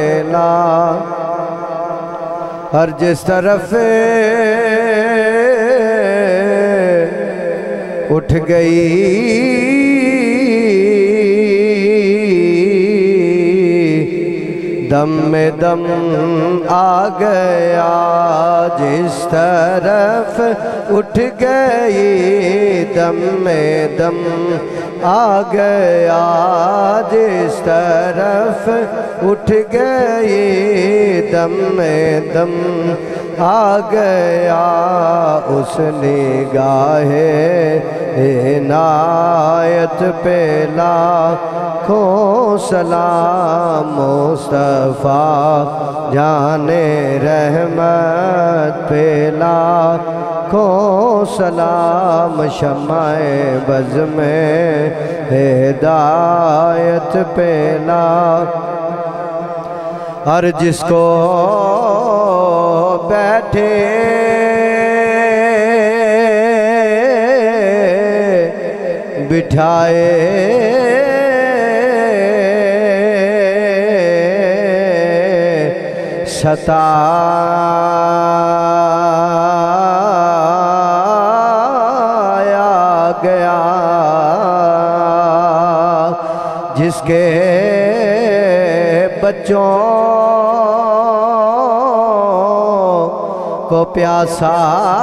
ہر جس طرف اٹھ گئی دم میں دم آ گیا، جس طرف اٹھ گئی دم میں دم آ گیا، جس طرف اٹھ گئی دم میں دم آ گیا، اس نگاہ عنایت پہ لاکھوں سلام، مصطفیٰ جان رحمت پہ لاکھوں سلام، شمع بز میں ہدایت پہ ہر جس کو بیٹھے بٹھائے ستایا گیا، جس کے بچوں کو پیاسا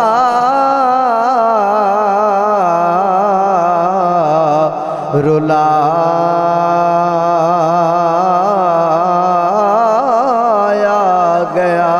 رلایا گیا،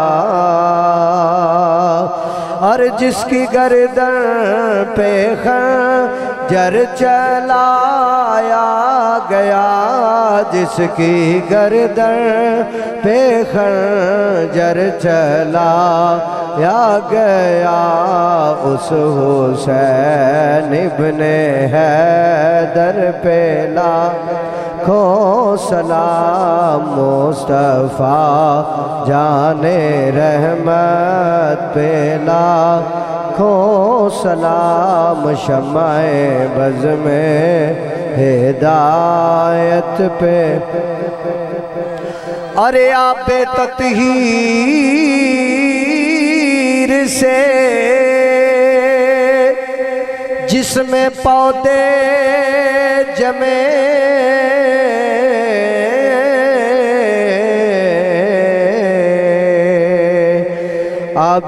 اور جس کی گردن پہ خنجر چلایا گیا، جس کی گردن پہ خنجر چلایا گیا، اس حسین ابن حیدر پہ لاکھوں سلام، مصطفیٰ جان رحمت پہ لاکھوں سلام، شمع بز میں ہدایت پہ ارے آپ تطہیر سے جس میں پودے جمے، آب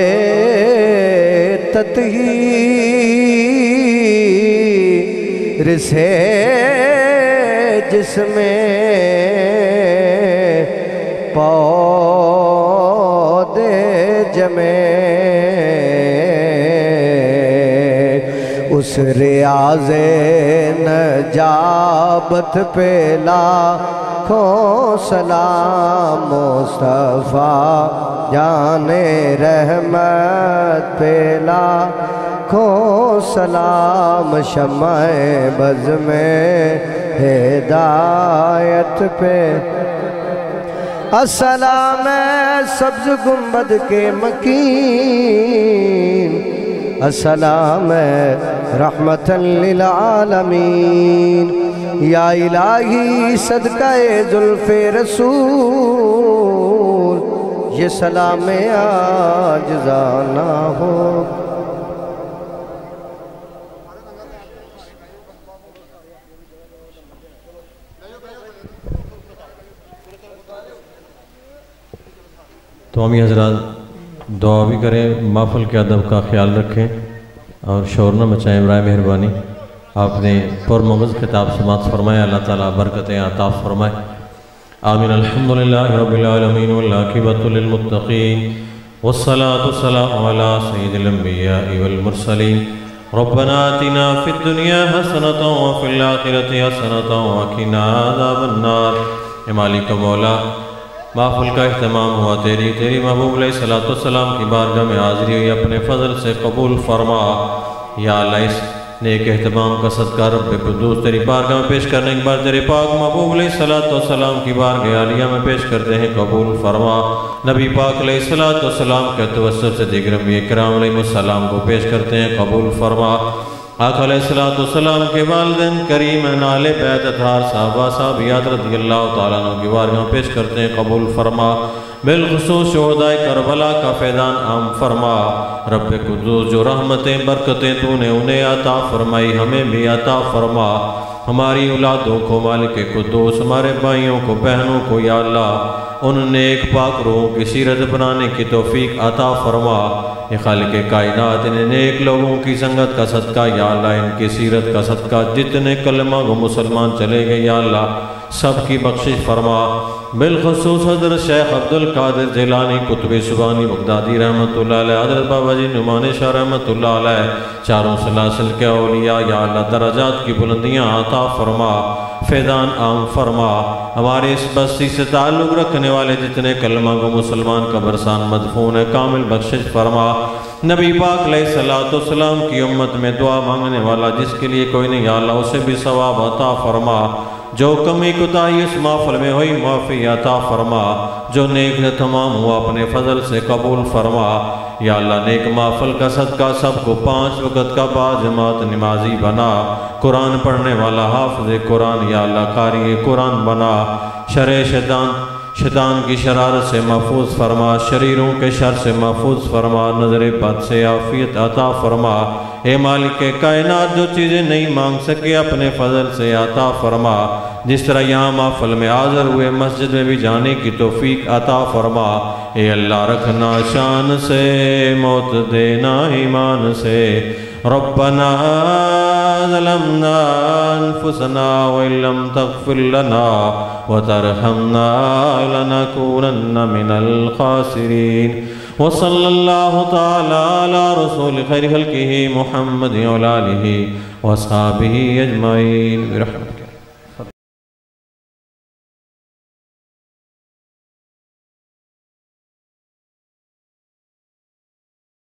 تطہیر سے جس میں پودے جمے، اس ریاض نجابت پہ لاکھوں سلام، مصطفیٰ جان رحمت پہ لاکھوں سلام، شمع بز میں ہدایت پہ السلام سبز گنبد کے مکین، السلام رحمت للعالمین، یا الہی صدقہ زلف رسول یہ سلام عاجزانہ ہو۔ تو ہم یہ حضرات دعا بھی کریں، محفل کے ادب کا خیال رکھیں اور شور نہ مچائیں برائے مہربانی۔ آپ نے پرمغز خطاب سماعت فرمائے، اللہ تعالیٰ برکتیں عطا فرمائے، آمین۔ الحمدللہ رب العالمین والعاقبۃ للمتقین والصلاة والسلام علی سید الانبیاء والمرسلین، ربنا آتنا فی الدنیا حسنۃ وفی الآخرۃ حسنۃ وقنا عذاب النار۔ اے مالک و مولا، محفل کا اہتمام ہوا تیری محبوب علیہ السلام کی بارگاہ میں حاضری ہوئی، اپنے فضل سے قبول فرما۔ یا اللہ اس نیک اہتمام کا صدقہ رب قدوس تیری بارگاہ میں پیش کرنے کے بعد تیرے پاک محبوب علیہ السلام کی بارگاہ عالیہ میں پیش کرتے ہیں، قبول فرما۔ نبی پاک علیہ السلام کے توسط سے دیگر انبیاء کرام علیہ السلام کو پیش کرتے ہیں، قبول فرما۔ آقا علیہ السلام کے والدین کریم اہل بیت اطہار صحابہ صحابیات رضی اللہ تعالیٰ عنہ کی بارگاہ میں پیش کرتے ہیں، قبول فرما۔ بالخصوص شہدائے کربلا کا فیضان عام فرما۔ رب قدوس جو رحمتیں برکتیں تو نے انہیں عطا فرمائی ہمیں بھی عطا فرما۔ ہماری اولادوں کو مالک قدوس، ہمارے بھائیوں کو بہنوں کو یا اللہ ان نیک پاک روحوں کی سیرت بنانے کی توفیق عطا فرما۔ یہ خالق کائنات انہیں نیک لوگوں کی سنگت کا صدقہ یا اللہ، ان کی سیرت کا صدقہ جتنے کلمہ گو مسلمان چلے گئے یا اللہ سب کی بخشش فرما۔ بالخصوص حضرت شیخ عبدالقادر جیلانی قطب سبحانی بغدادی رحمت اللہ علیہ، حضرت بابا جی نعمان شاہ رحمت اللہ علیہ، چاروں سلاسل کے اولیاء یا اللہ درجات کی بلندیاں عطا فرما، فیضان عام فرما۔ ہمارے اس بستی سے تعلق رکھنے والے جتنے کلمہ گو مسلمان قبرستان مدفون ہے کامل بخشش فرما۔ نبی پاک علیہ السلام کی امت میں دعا مانگنے والا جس کے لیے کوئی نہیں یا اللہ اسے بھی ثواب عطا فرما۔ جو کمی کوتاہی اس محفل میں ہوئی معافی عطا فرما، جو نیک تمام ہوا اپنے فضل سے قبول فرما۔ یا اللہ نیک محفل کا صدقہ سب کو 5 وقت کا باجماعت نمازی بنا، قرآن پڑھنے والا حافظ قرآن یا اللہ قاری قرآن بنا، شیطان کی شرارت سے محفوظ فرما، شریروں کے شر سے محفوظ فرما، نظر بد سے عافیت عطا فرما۔ اے مالک کائنات جو چیزیں نہیں مانگ سکے اپنے فضل سے عطا فرما، جس طرح یہاں محفل میں حاضر ہوئے مسجد میں بھی جانے کی توفیق عطا فرما۔ اے اللہ رکھنا شان سے، موت دینا ایمان سے۔ ربنا ظلمنا انفسنا وان لم تغفر لنا وترحمنا لنكونن من الخاسرين۔ وصلی اللہ تعالی علی رسول خیر خلقہ محمد وعلی آلہ واصحابہ اجمعین برحمتہ۔